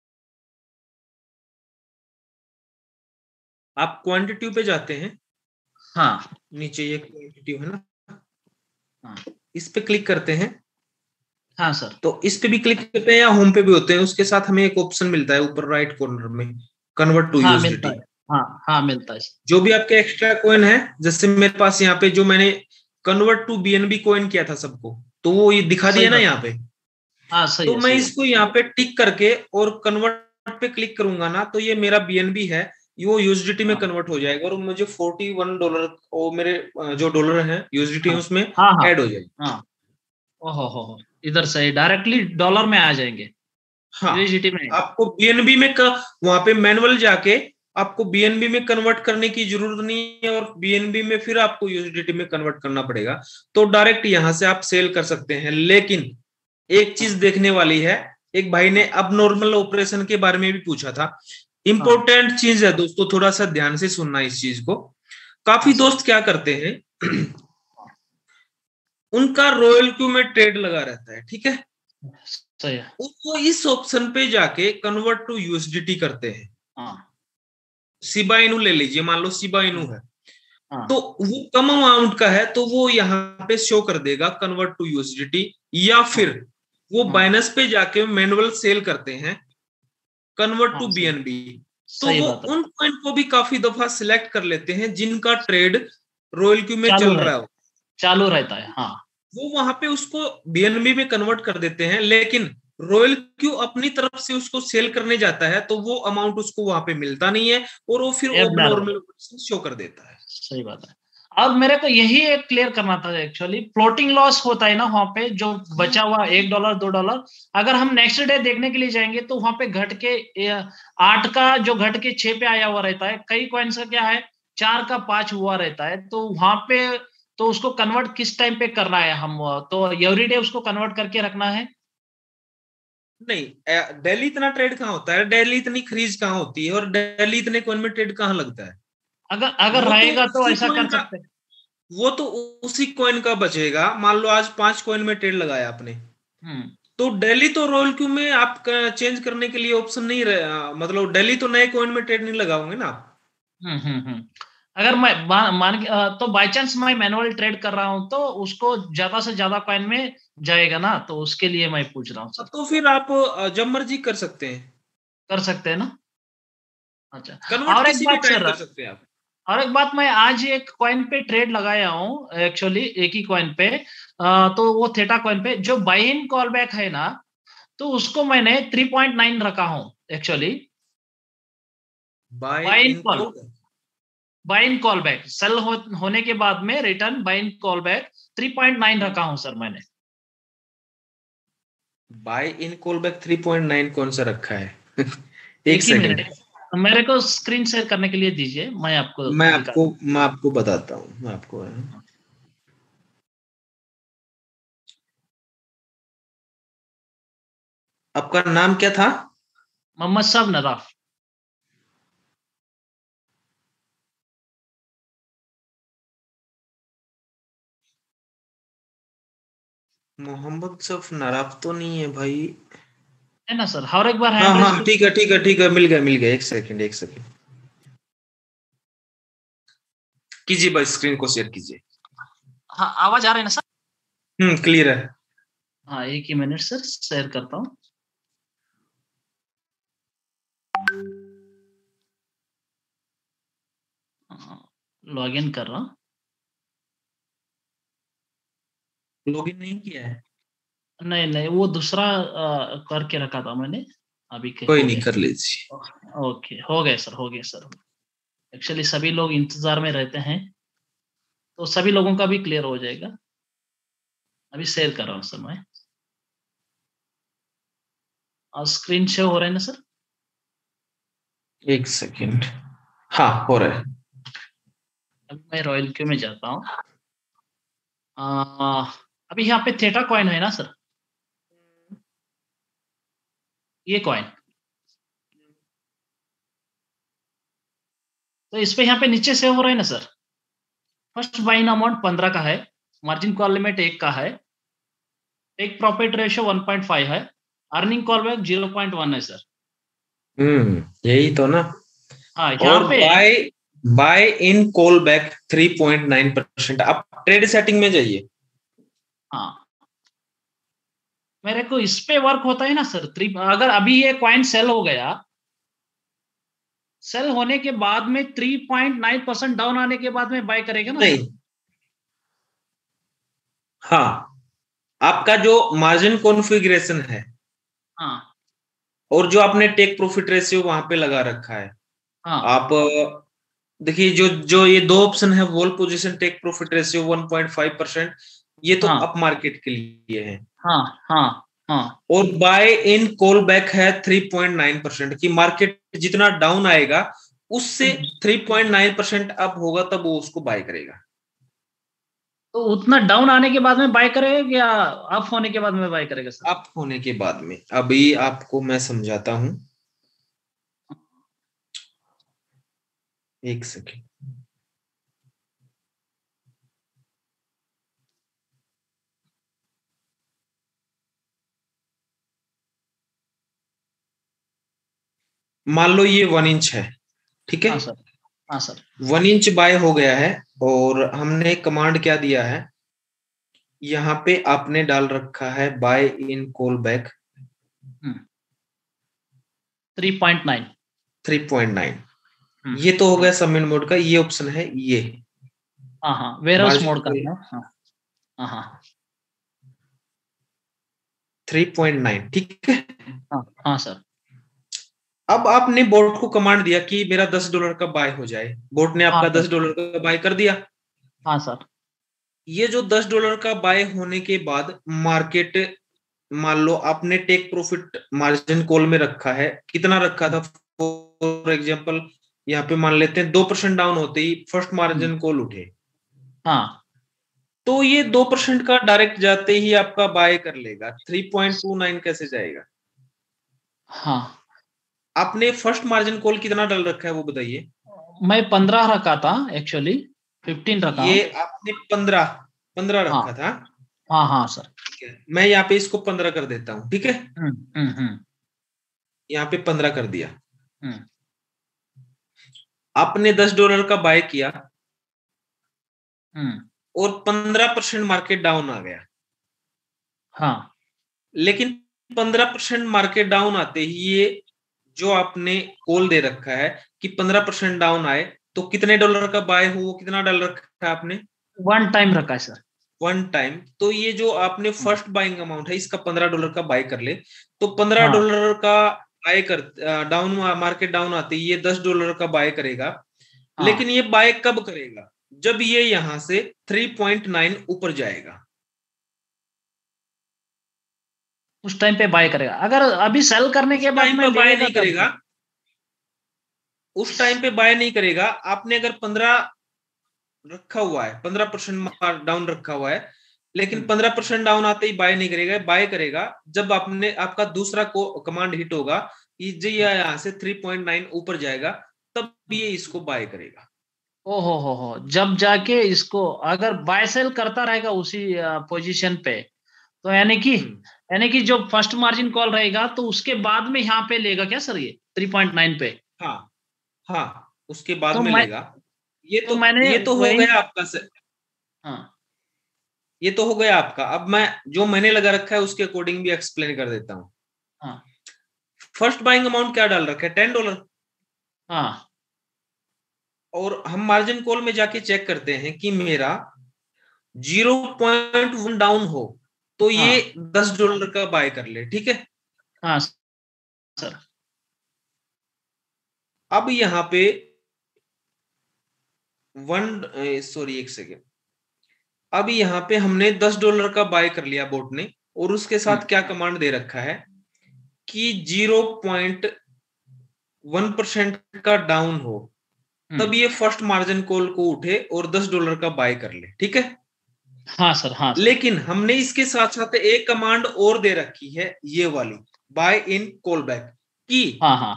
आप क्वांटिटी पे जाते हैं, हाँ, नीचे ये क्वांटिटी है ना, हाँ, इस पे क्लिक करते हैं। हाँ सर, तो इस पे भी क्लिक करते हैं या होम पे भी होते हैं, उसके साथ हमें एक ऑप्शन मिलता है ऊपर राइट कॉर्नर में, कन्वर्ट टू हाँ मिलता यूएसडीटी। है, हाँ मिलता है। जो भी आपके एक्स्ट्रा कॉइन है, जैसे मेरे पास यहाँ पे जो मैंने कन्वर्ट टू बीएनबी कॉइन किया था सबको, तो वो ये दिखा दिया ना यहाँ पे। हाँ सही तो है, मैं इसको यहाँ पे टिक करके और कन्वर्ट पे क्लिक करूंगा ना, तो ये मेरा बीएनबी है, वो यूएसडीटी में कन्वर्ट हो जाएगा और मुझे $41 और मेरे जो डॉलर है यूएसडीटी उसमें ऐड हो जाएगा। हाँ, ओहो, इधर से डायरेक्टली डॉलर में आ जाएंगे। हाँ, यूएसडीटी में आपको बीएनबी में वहां पे मैनुअल जाके आपको बीएनबी में कन्वर्ट करने की जरूरत नहीं है, और बीएनबी में फिर आपको यूएसडीटी में कन्वर्ट करना पड़ेगा। तो डायरेक्ट यहां से आप सेल कर सकते हैं। लेकिन एक चीज देखने वाली है, एक भाई ने अब नॉर्मल ऑपरेशन के बारे में भी पूछा था, इंपॉर्टेंट चीज है दोस्तों, थोड़ा सा ध्यान से सुनना इस चीज को। काफी दोस्त क्या करते हैं, उनका रॉयल क्यू में ट्रेड लगा रहता है, ठीक है, सही है, वो इस ऑप्शन पे जाके कन्वर्ट टू यूएसडीटी करते हैं। शिबा इनू ले लीजिए, मान लो शिबा इनू है, तो वो कम अमाउंट का है, तो वो यहाँ पे शो कर देगा कन्वर्ट टू यूएसडीटी, या फिर वो बाइनेंस पे जाके मैनुअल सेल करते हैं कन्वर्ट टू बीएनबी। तो वो उन कॉइन को भी काफी दफा सिलेक्ट कर लेते हैं जिनका ट्रेड रॉयल क्यू में चल रहा है, चालू रहता है। हाँ, वो वहां पे उसको बीएनबी में कन्वर्ट कर देते हैं, लेकिन रॉयल क्यू अपनी तरफ से उसको सेल करने जाता है, तो वो अमाउंट उसको वहां पे मिलता नहीं है और वो फिर नॉर्मल शो कर देता है। सही बात है। और मेरे को यही एक क्लियर करना था एक्चुअली, फ्लोटिंग लॉस होता है ना वहां पे, जो बचा हुआ $1 $2, अगर हम नेक्स्ट डे देखने के लिए जाएंगे तो वहां पे घट के 8 का जो घट के 6 पे आया हुआ रहता है, कई कॉइन्स का क्या है 4 का 5 हुआ रहता है। तो वहां पे तो उसको कन्वर्ट किस टाइम पे करना है हम, तो एवरीडे उसको कन्वर्ट करके रखना है? नहीं, डेली इतना ट्रेड कहाँ होता है, डेली इतनी खरीद कहाँ होती है, और डेली इतने कॉइन में ट्रेड कहाँ लगता है। अगर रहेगा तो ऐसा कर सकते हैं, वो तो उसी कॉइन का बचेगा। मान लो आज 5 कॉइन में ट्रेड लगाया आपने, तो डेली तो रॉयल क्यू में आप चेंज करने के लिए ऑप्शन नहीं मतलब डेली तो नए कॉइन में ट्रेड नहीं लगाओगे ना आप। अगर मैं मान तो बाय चांस मैं मैनुअल ट्रेड कर रहा हूं तो उसको ज्यादा से ज्यादा कॉइन में जाएगा ना, तो उसके लिए मैं पूछ रहा हूँ। तो फिर आप जब मर्जी कर सकते हैं ना। अच्छा, और एक बात कर सकते हैं आप। और एक बात, मैं आज एक कॉइन पे ट्रेड लगाया हूँ एक्चुअली, एक ही कॉइन पे, तो वो थेटा कॉइन पे जो बाय इन कॉल बैक है ना, तो उसको मैंने 3.9 रखा हूँ actually. Buy in call back sell होने के बाद में return buy in call back 3.9 रखा हूँ सर मैंने। बाय इन कॉल बैक 3.9 कौन सा रखा है? एक सेकंड, मेरे को स्क्रीन शेयर करने के लिए दीजिए, मैं आपको बताता हूँ। मैं आपको आपका नाम क्या था? मोहम्मद साहब नराफ। मोहम्मद सफ नराफ तो नहीं है भाई, है ना सर? और एक बार हाँ ठीक है, मिल गया। एक सेकंड कीजिए भाई, स्क्रीन को शेयर कीजिए। हाँ, आवाज आ रही है ना सर? क्लियर है। हाँ, एक ही मिनट सर, शेयर करता हूँ। लॉग इन कर रहा हूँ। लॉगिन नहीं किया है? नहीं नहीं, वो दूसरा करके रखा था मैंने अभी के। कोई हो नहीं, गया। कर लीजिए। ओके, हो गए सर, हो गए सर। एक्चुअली सभी लोग इंतजार में रहते हैं, तो सभी लोगों का भी क्लियर हो जाएगा। अभी शेयर कर रहा हूँ सर मैं। और स्क्रीन शो हो रहा है ना सर? एक सेकेंड। हाँ, हो रहा है। अभी मैं रॉयल क्यू में जाता हूँ। अभी यहाँ पे थीटा कॉइन है ना सर, ये कॉइन। तो इस पे यहाँ पे नीचे से हो रहा है ना सर। फर्स्ट बाइंग अमाउंट 15 का है, मार्जिन कॉल लिमिट 1 का है, टेक प्रॉफिट रेशियो 1.5 है, अर्निंग कॉल बैक 0.1 है सर। यही तो ना। हाँ, यहाँ और पे बाय इन कॉल बैक 3.9%। आप ट्रेड सेटिंग में जाइए। हाँ, मेरे को इस पे वर्क होता है ना सर। अगर अभी ये कॉइन सेल हो गया, सेल होने के बाद में 3.9% डाउन आने के बाद में बाय करेगा ना नहीं, सर? हाँ, आपका जो मार्जिन कॉन्फ़िगरेशन है हाँ और जो आपने टेक प्रॉफिट रेशियो वहां पे लगा रखा है, हाँ आप देखिए, जो जो ये दो ऑप्शन है, wall position take profit ratio 1.5%, ये तो हाँ अप मार्केट के लिए है। हाँ हाँ हाँ और बाय इन कॉल बैक है 3.9% की मार्केट जितना डाउन आएगा उससे 3.9% अप होगा, तब वो उसको बाय करेगा। तो उतना डाउन आने के बाद में बाय करेगा या अप होने के बाद में बाय करेगा सर? अप होने के बाद में। अभी आपको मैं समझाता हूं, एक सेकेंड। मान लो ये 1 इंच है, ठीक है? हाँ सर, हाँ सर। 1 इंच बाय हो गया है और हमने कमांड क्या दिया है, यहाँ पे आपने डाल रखा है बाय इन कॉल बैक 3.9। 3.9। ये तो हो गया सबमिट मोड का। ये ऑप्शन है, ये हाँ हाँ, वेयरहाउस मार्जिन मोड का है ना? हाँ हाँ हाँ 3.9, ठीक है। हाँ हाँ सर। अब आपने बोट को कमांड दिया कि मेरा $10 का बाय हो जाए। बोट ने हाँ आपका सर, $10 का बाय कर दिया। हाँ सर। ये जो $10 का बाय होने के बाद मार्केट, मान लो आपने टेक प्रॉफिट मार्जिन कॉल में रखा है, कितना रखा था? फॉर एग्जांपल यहाँ पे मान लेते हैं 2% डाउन होते ही फर्स्ट मार्जिन कॉल उठे, हाँ, तो ये 2% का डायरेक्ट जाते ही आपका बाय कर लेगा। 3.29 कैसे जाएगा? हाँ। आपने फर्स्ट मार्जिन कॉल कितना डाल रखा है वो बताइए। मैं 15 रखा था, एक्चुअली 15 रखा हूँ। ये आपने 15 हाँ रखा था। हाँ हाँ सर। ठीक है, मैं यहाँ पे इसको 15 कर देता हूँ, ठीक है? हम्म। यहाँ पे 15 कर दिया। हम्म। आपने $10 का बाय किया हम्म। और 15% मार्केट डाउन आ गया। हाँ, लेकिन 15% मार्केट डाउन आते ही ये जो आपने कॉल दे रखा है कि 15% डाउन आए तो कितने डॉलर का बाय हो, वो कितना डाल रखा है आपने? 1 टाइम रखा है सर। 1 टाइम। तो ये जो आपने फर्स्ट बाइंग अमाउंट है इसका $15 का बाय कर ले, तो हाँ $15 का बाय कर, डाउन मार्केट डाउन आते ही ये $10 का बाय करेगा। हाँ, लेकिन ये बाय कब करेगा? जब ये यहां से 3.9 ऊपर जाएगा, उस टाइम पे बाय करेगा। अगर अभी सेल करने के उस बाद टाइम में पे बाय लेगा नहीं करेगा। उस टाइम पे बाय नहीं करेगा। आपने अगर 15 रखा हुआ है, 15% डाउन रखा हुआ है, लेकिन 15% डाउन आते ही बाय नहीं करेगा। बाय करेगा जब आपने आपका दूसरा कमांड हिट होगा, ये यहाँ से 3.9 ऊपर जाएगा, तब ये इसको बाय करेगा। ओ हो, जब जाके इसको अगर बाय सेल करता रहेगा उसी पोजीशन पे, तो यानी कि जो फर्स्ट मार्जिन कॉल रहेगा तो उसके बाद में यहाँ पे लेगा क्या सर, ये 3.9 पे? हाँ हाँ, उसके बाद तो में मैं लेगा। ये तो तो मैंने ये तो हो वही। गया आपका हाँ ये तो हो गया आपका। अब मैं जो मैंने लगा रखा है उसके अकॉर्डिंग भी एक्सप्लेन कर देता हूँ। हाँ फर्स्ट बाइंग अमाउंट क्या डाल रखा है, $10। हाँ और हम मार्जिन कॉल में जाके चेक करते हैं कि मेरा 0.1 डाउन हो तो ये हाँ $10 का बाय कर ले, ठीक है। हाँ सर। अब यहाँ पे एक सेकेंड, अब यहाँ पे हमने $10 का बाय कर लिया बोट ने, और उसके साथ क्या कमांड दे रखा है कि 0.1% का डाउन हो तब ये फर्स्ट मार्जिन कॉल को उठे और $10 का बाय कर ले, ठीक है। हाँ सर, हाँ सर। लेकिन हमने इसके साथ साथ एक कमांड और दे रखी है, ये वाली बाय इन कॉल बैक की। हाँ हाँ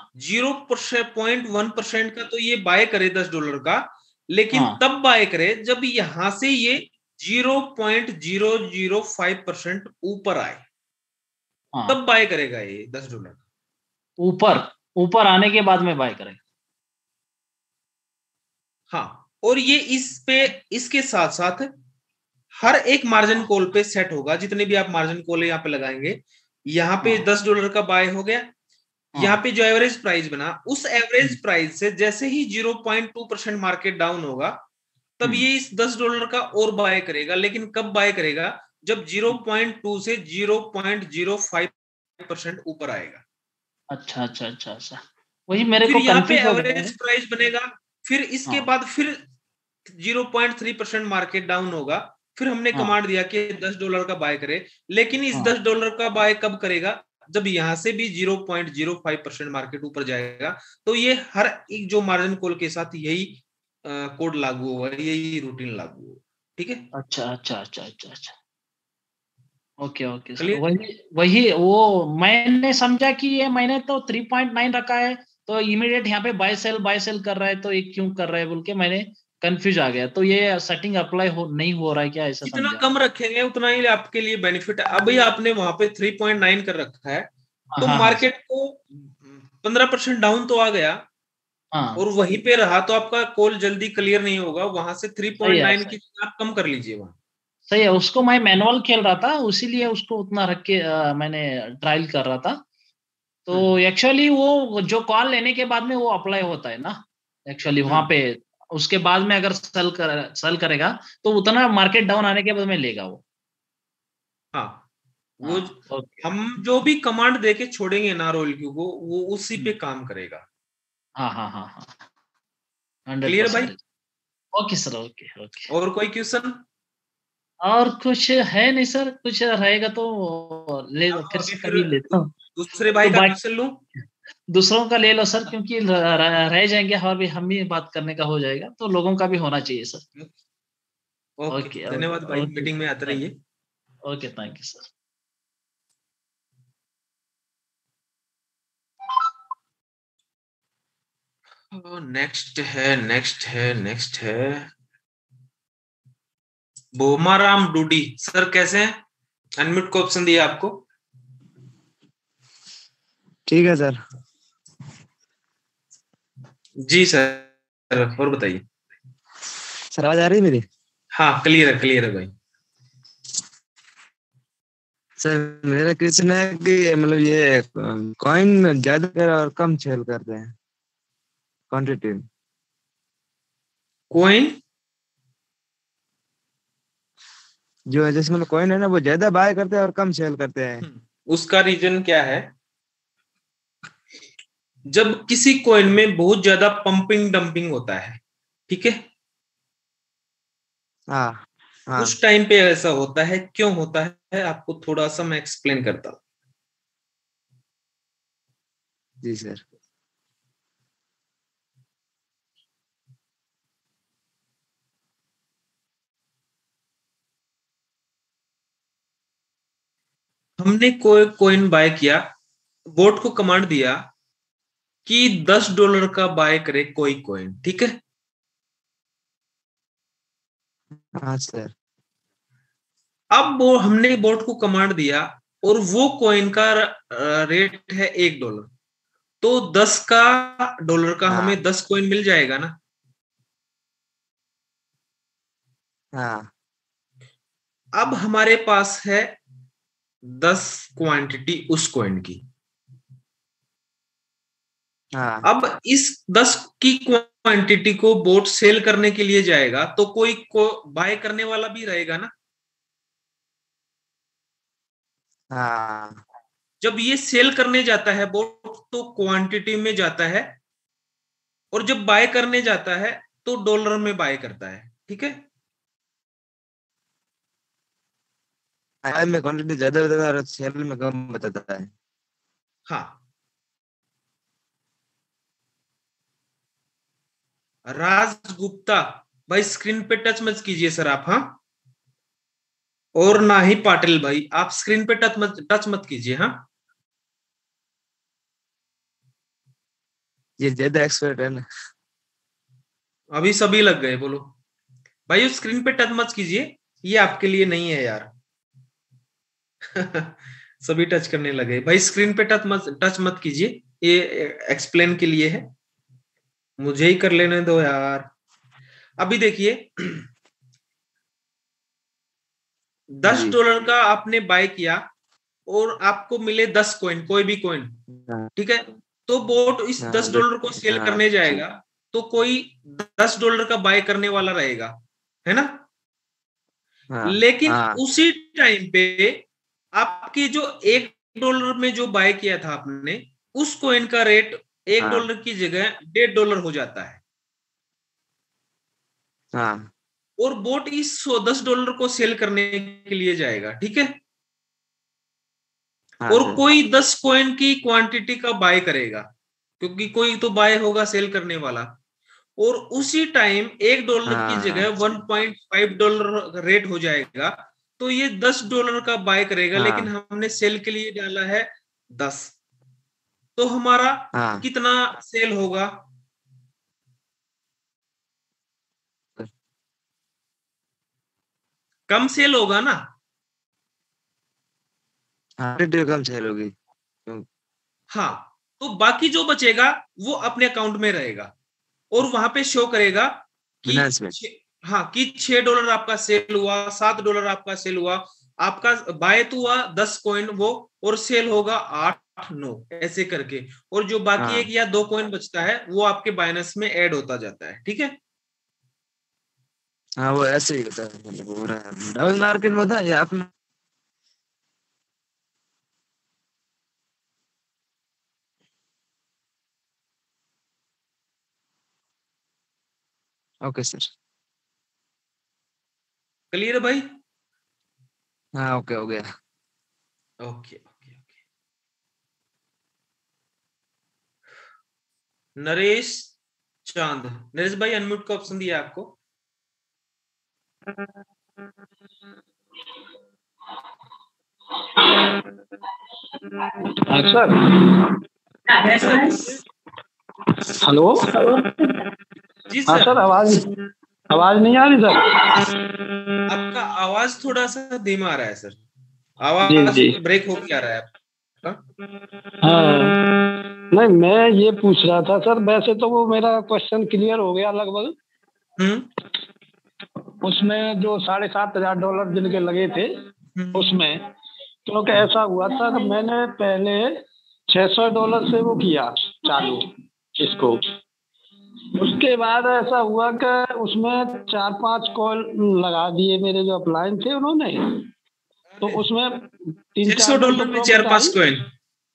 0.1% का तो ये बाय करे $10 का, लेकिन हाँ तब बाय करे जब यहां से ये 0.005% ऊपर आए, हाँ। तब बाय करेगा ये $10। ऊपर ऊपर आने के बाद में बाय करें। हाँ, और ये इसके साथ साथ हर एक मार्जिन कॉल पे सेट होगा, जितने भी आप मार्जिन कॉल यहाँ पे लगाएंगे, यहाँ पे $10 का बाय हो गया, यहाँ पे जो एवरेज प्राइस बना, उस एवरेज प्राइस से जैसे ही 0.2% मार्केट डाउन होगा तब ये इस $10 का और बाय करेगा। लेकिन कब बाय करेगा, जब 0.2 से 0.05% ऊपर आएगा। अच्छा अच्छा अच्छा अच्छा, वही मेरे फिर को यहाँ पे कंफ्यूज हो गया एवरेज है। प्राइस बनेगा, फिर इसके बाद फिर 0.3% मार्केट डाउन होगा, फिर हमने कमांड दिया कि $10 का बाय करे। लेकिन इस $10 का बाय कब करेगा, जब यहां से भी 0.05% मार्केट ऊपर जाएगा। तो ये हर एक जो मार्जिन कॉल के साथ यही कोड लागू होगा, यही रूटीन लागू होगा, ठीक है। अच्छा अच्छा अच्छा अच्छा अच्छा, ओके ओके सर। Clear? वही वही वो मैंने समझा कि ये मैंने तो 3.9 रखा है, तो इमीडिएट यहाँ पे बाय सेल कर रहा है, तो ये क्यों कर रहा है बोल के मैंने कंफ्यूज आ गया। तो ये सेटिंग अप्लाई नहीं हो रहा है क्या, ऐसा जितना समझा? कम रखेंगे उतना ही आपके लिए बेनिफिट है। अभी आपने वहां पे 3.9 कर रखा है, तो हाँ हाँ मार्केट को 15% डाउन तो आ गया, हाँ, और वहीं पे रहा तो आपका कॉल जल्दी क्लियर नहीं होगा। वहां से सही है 3.9 की आप कम कर लीजिए वहां। सही है। उसको मैं मैनुअल खेल रहा था, उसीलिए उसको उतना रख के मैंने ट्रायल कर रहा था। तो एक्चुअली वो जो कॉल लेने के बाद में वो अप्लाई होता है ना, एक्चुअली वहां पे उसके बाद में अगर सेल करेगा तो उतना मार्केट डाउन आने के बाद में लेगा वो। हाँ, वो ओके। हम जो भी कमांड देके छोड़ेंगे ना रोल क्यू को, वो उसी पे काम करेगा। हाँ हाँ हाँ हाँ, क्लियर भाई? 100%। Okay sir, okay okay. और कोई क्वेश्चन? और कुछ है नहीं सर, कुछ रहेगा तो फिर से कभी लेता हूँ। दूसरे भाई तो का क्वेश्चन लूं? दूसरों का ले लो सर, क्योंकि रह जाएंगे और भी हम ही बात करने का हो जाएगा, तो लोगों का भी होना चाहिए सर। ओके, धन्यवाद भाई, मीटिंग में आते रहिए। Okay, thank you sir. Next है बोमाराम डूडी सर, कैसे हैं? अनम्यूट को ऑप्शन दिया आपको। ठीक है सर। जी सर, और बताइए सर, आवाज आ रही है मेरी? हाँ, क्लियर है भाई। सर, मेरा क्वेश्चन है कि मतलब ये कॉइन ज्यादा और कम सेल करते हैं क्वांटिटी में। कॉइन जो जैसे मतलब कॉइन है ना, वो ज्यादा बाय करते हैं और कम सेल करते हैं। उसका रीजन क्या है? जब किसी कॉइन में बहुत ज्यादा पंपिंग डंपिंग होता है, ठीक है, हाँ हाँ, उस टाइम पे ऐसा होता है। क्यों होता है आपको थोड़ा सा मैं एक्सप्लेन करता हूँ। जी सर। हमने कोई कॉइन बाय किया, बोट को कमांड दिया कि $10 का बाय करे कोई कॉइन, ठीक है। हाँ सर। अब वो हमने बोट को कमांड दिया और वो कॉइन का रेट है $1, तो 10 का डॉलर का हमें 10 कॉइन मिल जाएगा ना। हाँ। अब हमारे पास है 10 क्वांटिटी उस कॉइन की। हाँ अब इस 10 की क्वांटिटी को बोट सेल करने के लिए जाएगा तो कोई को बाय करने वाला भी रहेगा ना। हाँ जब ये सेल करने जाता है बोट तो क्वांटिटी में जाता है, और जब बाय करने जाता है तो डॉलर में बाय करता है। ठीक है, बाय में क्वांटिटी ज्यादा बताता है और सेल में कम बताता है। हाँ। राज गुप्ता भाई स्क्रीन पे टच मत कीजिए सर आप, हाँ। और ना ही पाटिल भाई आप स्क्रीन पे टच मत कीजिए, हाँ। ये ज्यादा एक्सपर्ट है ना। अभी सभी लग गए, बोलो भाई स्क्रीन पे टच मत कीजिए, ये आपके लिए नहीं है यार। सभी टच करने लगे भाई, स्क्रीन पे टच मत कीजिए, ये एक्सप्लेन के लिए है, मुझे ही कर लेने दो यार। अभी देखिए $10 का आपने बाय किया और आपको मिले 10 कॉइन, कोई भी कॉइन, ठीक है। तो बोट इस $10 को सेल करने जाएगा तो कोई $10 का बाय करने वाला रहेगा, है ना। लेकिन उसी टाइम पे आपकी जो $1 में जो बाय किया था आपने, उस कॉइन का रेट $1 की जगह $1.5 हो जाता है। और बोट इस $10 को सेल करने के लिए जाएगा, ठीक है। और कोई 10 कॉइन की क्वांटिटी का बाय करेगा, क्योंकि कोई तो बाय होगा सेल करने वाला। और उसी टाइम $1 की जगह $1.5 रेट हो जाएगा, तो ये $10 का बाय करेगा। लेकिन हमने सेल के लिए डाला है 10, तो हमारा कितना सेल होगा? कम सेल होगा ना। कम सेल होगी। हाँ, तो बाकी जो बचेगा वो अपने अकाउंट में रहेगा और वहां पे शो करेगा कि हाँ कि $6 आपका सेल हुआ, $7 आपका सेल हुआ, आपका बाय तो हुआ 10 कॉइन वो, और सेल होगा 8-9 ऐसे करके। और जो बाकी 1 या 2 कॉइन बचता है वो आपके बाइनेंस में ऐड होता जाता है, ठीक है। हाँ वो ऐसे ही होता है, मतलब हो रहा है डबल मार्केट में होता है या आपने। ओके सर, क्लियर है भाई? हाँ ओके हो गया। Okay okay okay. नरेश चांद, नरेश भाई अनम्यूट का ऑप्शन दिया आपको। सर हेलो जी हाँ सर, आवाज नहीं आ रही सर? आपका आवाज थोड़ा सा धीमा आ रहा है सर, आवाज ब्रेक हो क्या रहा है आपका? हाँ नहीं, मैं ये पूछ रहा था सर, वैसे तो वो मेरा क्वेश्चन क्लियर हो गया लगभग। उसमें जो $7,500 जिनके लगे थे उसमें, क्योंकि ऐसा हुआ था कि मैंने पहले $600 से वो किया चालू इसको। उसके बाद ऐसा हुआ कि उसमें 4-5 कॉल लगा दिए मेरे जो अपलाइन थे उन्होंने, तो उसमें $600 में 4-5 कॉइन,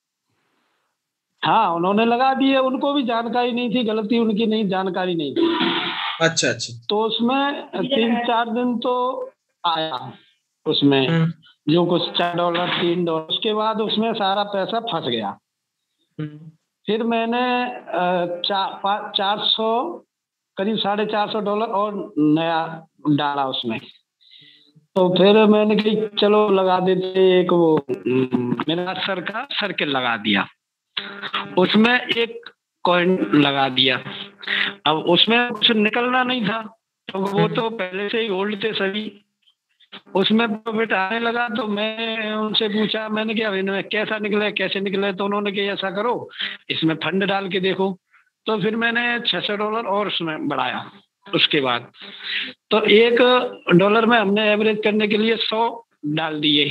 हाँ उन्होंने लगा दिए। उनको भी जानकारी नहीं थी, गलती उनकी नहीं, जानकारी नहीं थी। अच्छा अच्छा। तो उसमें 3-4 दिन तो आया उसमें जो कुछ $4 $3, उसके बाद उसमें सारा पैसा फंस गया। फिर मैंने 400 करीब $450 और नया डाला उसमें। तो फिर मैंने कही चलो लगा देते एक वो मेरा सर का सर्किल लगा दिया, उसमें एक कॉइन लगा दिया। अब उसमें कुछ निकलना नहीं था, तो वो तो पहले से ही होल्ड थे सभी, उसमें प्रॉफिट आने लगा। तो मैं उनसे पूछा, मैंने कहा इनमें कैसा निकले कैसे निकले, तो उन्होंने कहा ऐसा करो इसमें फंड डाल के देखो। तो फिर मैंने $600 और उसमें बढ़ाया, उसके बाद तो $1 में हमने एवरेज करने के लिए 100 डाल दिए,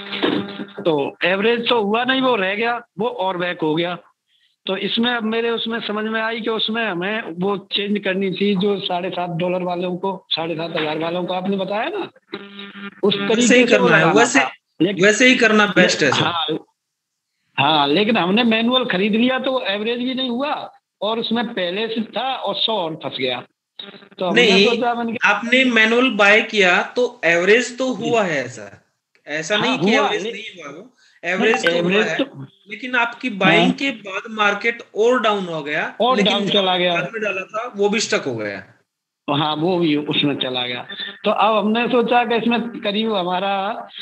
तो एवरेज तो हुआ नहीं, वो रह गया, वो और बैक हो गया। तो इसमें अब मेरे उसमें समझ में आई कि उसमें हमें वो चेंज करनी थी, जो $7.5 वालों को, 7,500 वालों को आपने बताया ना, उस तरीके से वो लगाना था। वैसे ही करना बेस्ट है सर। हाँ, लेकिन हमने मैनुअल खरीद लिया तो एवरेज भी नहीं हुआ, और उसमें पहले से था और 100 और फंस गया। तो नहीं, आपने मैनुअल बाय किया तो एवरेज तो हुआ है सर, ऐसा नहीं कि एवरेज नहीं हुआ, वो एवरेज तो हुआ है, लेकिन आपकी बाइंग के बाद मार्केट और डाउन हो गया, और डाउन चला गया, बाद में डाला था वो भी स्टक हो गया। हाँ, वो भी उसमें चला गया। तो अब हमने सोचा कि इसमें करीब हमारा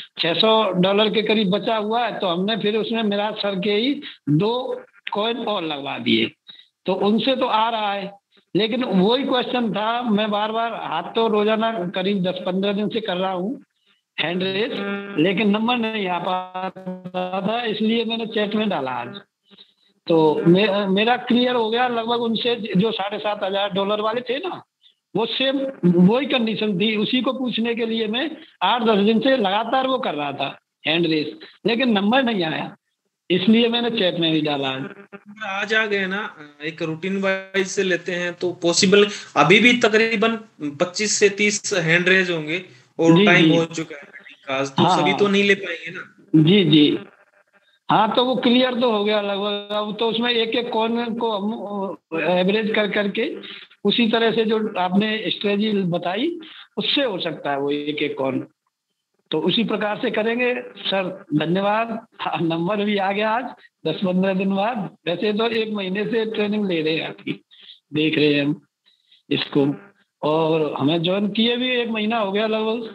$600 के करीब बचा हुआ है, तो हमने फिर उसमें मिराज सर के ही 2 कॉइन और लगवा दिए, तो उनसे तो आ रहा है। लेकिन वही क्वेश्चन था, मैं बार बार हाथ तो रोजाना करीब 10-15 दिन से कर रहा हूँ हैंड रेस, लेकिन नंबर नहीं आ पाता था, इसलिए मैंने चैट में डाला आज। तो मेरा क्लियर हो गया लगभग उनसे, जो $7,500 वाले थे ना, वो सेम वही कंडीशन थी, उसी को पूछने के लिए मैं 8-10 दिन से लगातार वो कर रहा था हैंड रेस, लेकिन नंबर नहीं आया, इसलिए मैंने चैट में भी डाला। आज आ गए ना, एक रूटीन वाइज से लेते हैं तो पॉसिबल, अभी भी तकरीबन 25 से 30 हैंड रेज होंगे, और टाइम हो चुका है, तो सभी तो नहीं ले पाएंगे ना। जी, हाँ, तो वो क्लियर तो हो गया लगभग। अब तो उसमें एक कॉइन को हम एवरेज कर करके उसी तरह से जो आपने स्ट्रेटजी बताई, उससे हो सकता है वो एक कॉइन, तो उसी प्रकार से करेंगे सर। धन्यवाद, नंबर भी आ गया आज 10-15 दिन बाद। वैसे तो 1 महीने से ट्रेनिंग ले रहे हैं आपकी, देख रहे हैं हम इसको, और हमें ज्वाइन किए भी 1 महीना हो गया लगभग।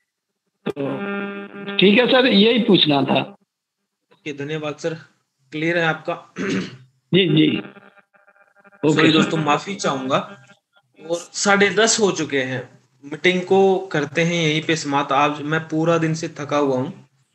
तो ठीक है सर, यही पूछना था। धन्यवाद सर, क्लियर है आपका। जी सॉरी दोस्तों, माफी चाहूंगा, और 10:30 हो चुके हैं, मीटिंग को करते हैं यहीं पे समाप्त। आज मैं पूरा दिन से थका हुआ हूँ,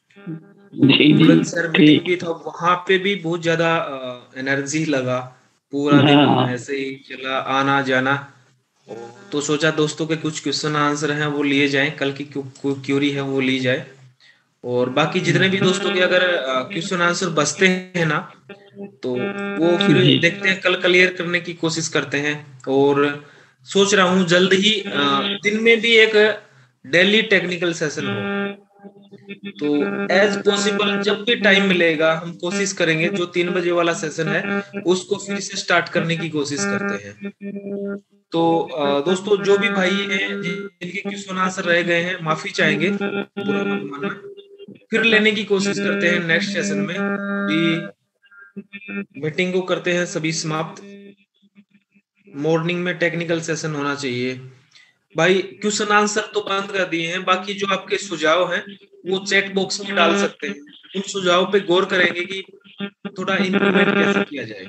सर मीटिंग भी था, वहां पे भी बहुत ज्यादा एनर्जी लगा, पूरा दिन ऐसे ही चला, आना जाना। तो सोचा दोस्तों के कुछ क्वेश्चन आंसर हैं वो लिए जाएं, कल की क्यूरी है वो ली जाए, और बाकी जितने भी दोस्तों के अगर क्वेश्चन आंसर बचते हैं ना, तो वो फिर देखते हैं, कल क्लियर करने की कोशिश करते हैं। और सोच रहा हूँ जल्द ही दिन में भी एक डेली टेक्निकल सेशन हो, तो एज पॉसिबल जब भी टाइम मिलेगा हम कोशिश करेंगे, जो 3 बजे वाला सेशन है उसको फिर से स्टार्ट करने की कोशिश करते हैं। तो दोस्तों, जो भी भाई हैं जिनके क्वेश्चन आंसर रह गए हैं, माफी चाहेंगे, बुरा मत मानना, फिर लेने की कोशिश करते हैं नेक्स्ट सेशन में भी। मीटिंग को करते हैं सभी समाप्त। मॉर्निंग में टेक्निकल सेशन होना चाहिए भाई। क्वेश्चन आंसर तो बंद कर दिए हैं, बाकी जो आपके सुझाव हैं वो चैट बॉक्स में डाल सकते हैं, उन सुझाव पे गौर करेंगे कि थोड़ा इम्प्रूवमेंट कैसे किया जाए।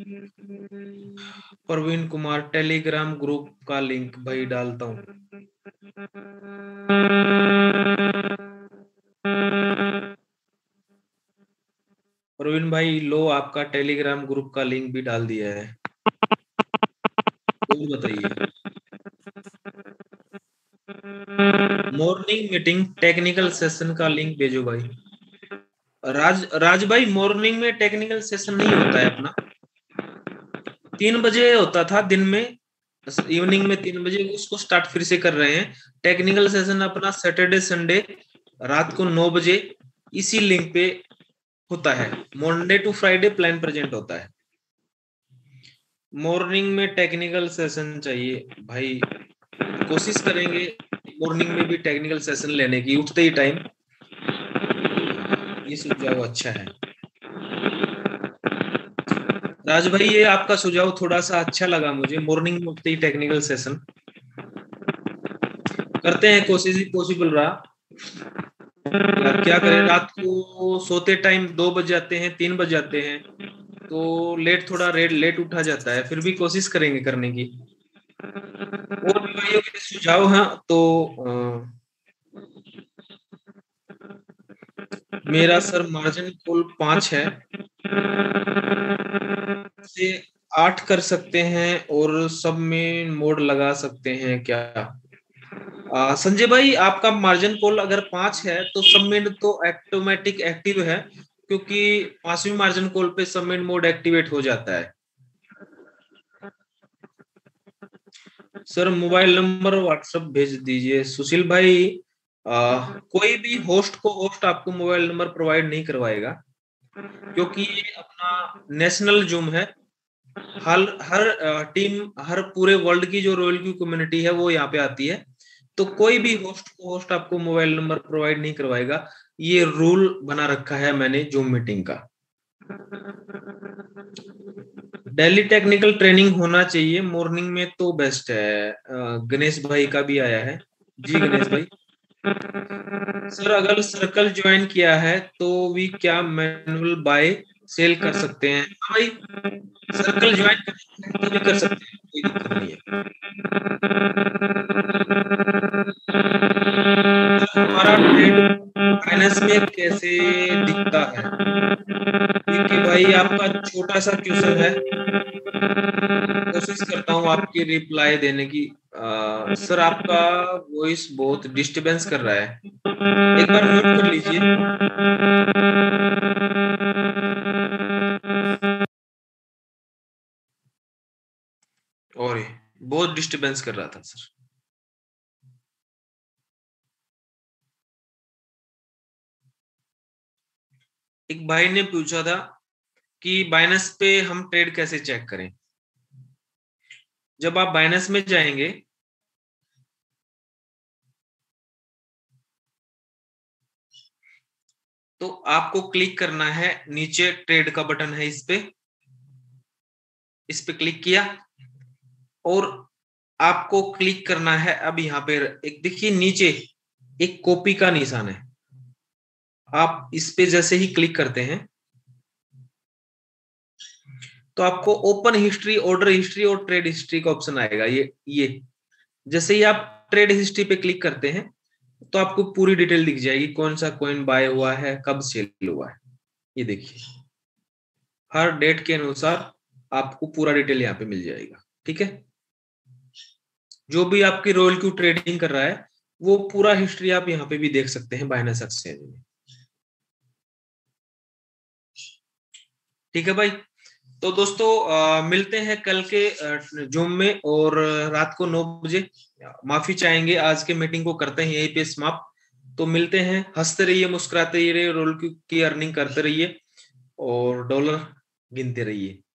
प्रवीण कुमार, टेलीग्राम ग्रुप का लिंक भाई डालता हूँ। प्रवीण भाई लो, आपका टेलीग्राम ग्रुप का लिंक भी डाल दिया है, तो बताइए। मॉर्निंग मीटिंग टेक्निकल सेशन का लिंक भेजो भाई। राज भाई, मॉर्निंग में टेक्निकल सेशन नहीं होता है अपना, 3 बजे होता था दिन में, इवनिंग में 3 बजे, उसको स्टार्ट फिर से कर रहे हैं। टेक्निकल सेशन अपना सैटरडे संडे रात को 9 बजे इसी लिंक पे होता है। Monday to Friday plan present होता है। मॉर्निंग में टेक्निकल सेशन चाहिए भाई, कोशिश करेंगे मॉर्निंग में भी टेक्निकल सेशन लेने की, उठते ही टाइम। ये सुझाव अच्छा है राज भाई, ये आपका सुझाव थोड़ा सा अच्छा लगा मुझे। मॉर्निंग में उठते ही टेक्निकल सेशन करते हैं, कोशिश ही पॉसिबल रहा, क्या करें, रात को सोते टाइम 2 बज जाते हैं, 3 बज जाते हैं, तो थोड़ा लेट उठा जाता है, फिर भी कोशिश करेंगे करने की। और भी भाइयों के सुझाव हैं तो मेरा सर मार्जिन कॉल 5 है, से 8 कर सकते हैं और सब में मोड लगा सकते हैं क्या? संजय भाई, आपका मार्जिन कॉल अगर 5 है तो सबमिट तो ऑटोमेटिक एक्टिव है, क्योंकि 5वीं मार्जिन कॉल पे सबमिट मोड एक्टिवेट हो जाता है। सर मोबाइल नंबर व्हाट्सएप भेज दीजिए। सुशील भाई, कोई भी होस्ट को होस्ट आपको मोबाइल नंबर प्रोवाइड नहीं करवाएगा, क्योंकि ये अपना नेशनल जूम है। हर टीम, हर पूरे वर्ल्ड की जो रॉयल क्यू कम्युनिटी है वो यहाँ पे आती है, तो कोई भी होस्ट को होस्ट आपको मोबाइल नंबर प्रोवाइड नहीं करवाएगा। ये रूल बना रखा है मैंने जूम मीटिंग का। डेली टेक्निकल ट्रेनिंग होना चाहिए, मॉर्निंग में तो बेस्ट है। गणेश भाई का भी आया है। जी गणेश भाई। सर अगर सर्कल ज्वाइन किया है तो भी क्या मैनुअल बाय सेल कर सकते हैं? हाँ भाई, सर्कल ज्वाइन तो भी कर सकते हैं, कोई दिक्कत नहीं है। हमारा ट्रेड फाइनेंस में कैसे दिखता है? क्योंकि भाई आपका छोटा सा क्वेश्चन है, कोशिश करता हूँ आपकी रिप्लाई देने की। सर आपका वॉइस बहुत डिस्टरबेंस कर रहा है, एक बार म्यूट कर लीजिए। और बहुत डिस्टरबेंस कर रहा था सर। एक भाई ने पूछा था कि बाइनेंस पे हम ट्रेड कैसे चेक करें। जब आप बाइनेंस में जाएंगे तो आपको क्लिक करना है, नीचे ट्रेड का बटन है, इस पे क्लिक किया और आपको क्लिक करना है। अब यहाँ पे एक देखिए नीचे एक कॉपी का निशान है, आप इस पे जैसे ही क्लिक करते हैं तो आपको ओपन हिस्ट्री, ऑर्डर हिस्ट्री और ट्रेड हिस्ट्री का ऑप्शन आएगा। ये जैसे ही आप ट्रेड हिस्ट्री पे क्लिक करते हैं तो आपको पूरी डिटेल दिख जाएगी, कौन सा कॉइन बाय हुआ है, कब सेल हुआ है। ये देखिए हर डेट के अनुसार आपको पूरा डिटेल यहाँ पे मिल जाएगा। ठीक है, जो भी आपकी रॉयल क्यू ट्रेडिंग कर रहा है वो पूरा हिस्ट्री आप यहाँ पे भी देख सकते हैं बाइनेंस एक्सचेंज में। ठीक है भाई, तो दोस्तों मिलते हैं कल के जूम में और रात को 9 बजे। माफी चाहेंगे, आज के मीटिंग को करते हैं यहीं पे समाप्त। तो मिलते हैं, हंसते रहिए, मुस्कुराते रहिए, रोल की अर्निंग करते रहिए और डॉलर गिनते रहिए।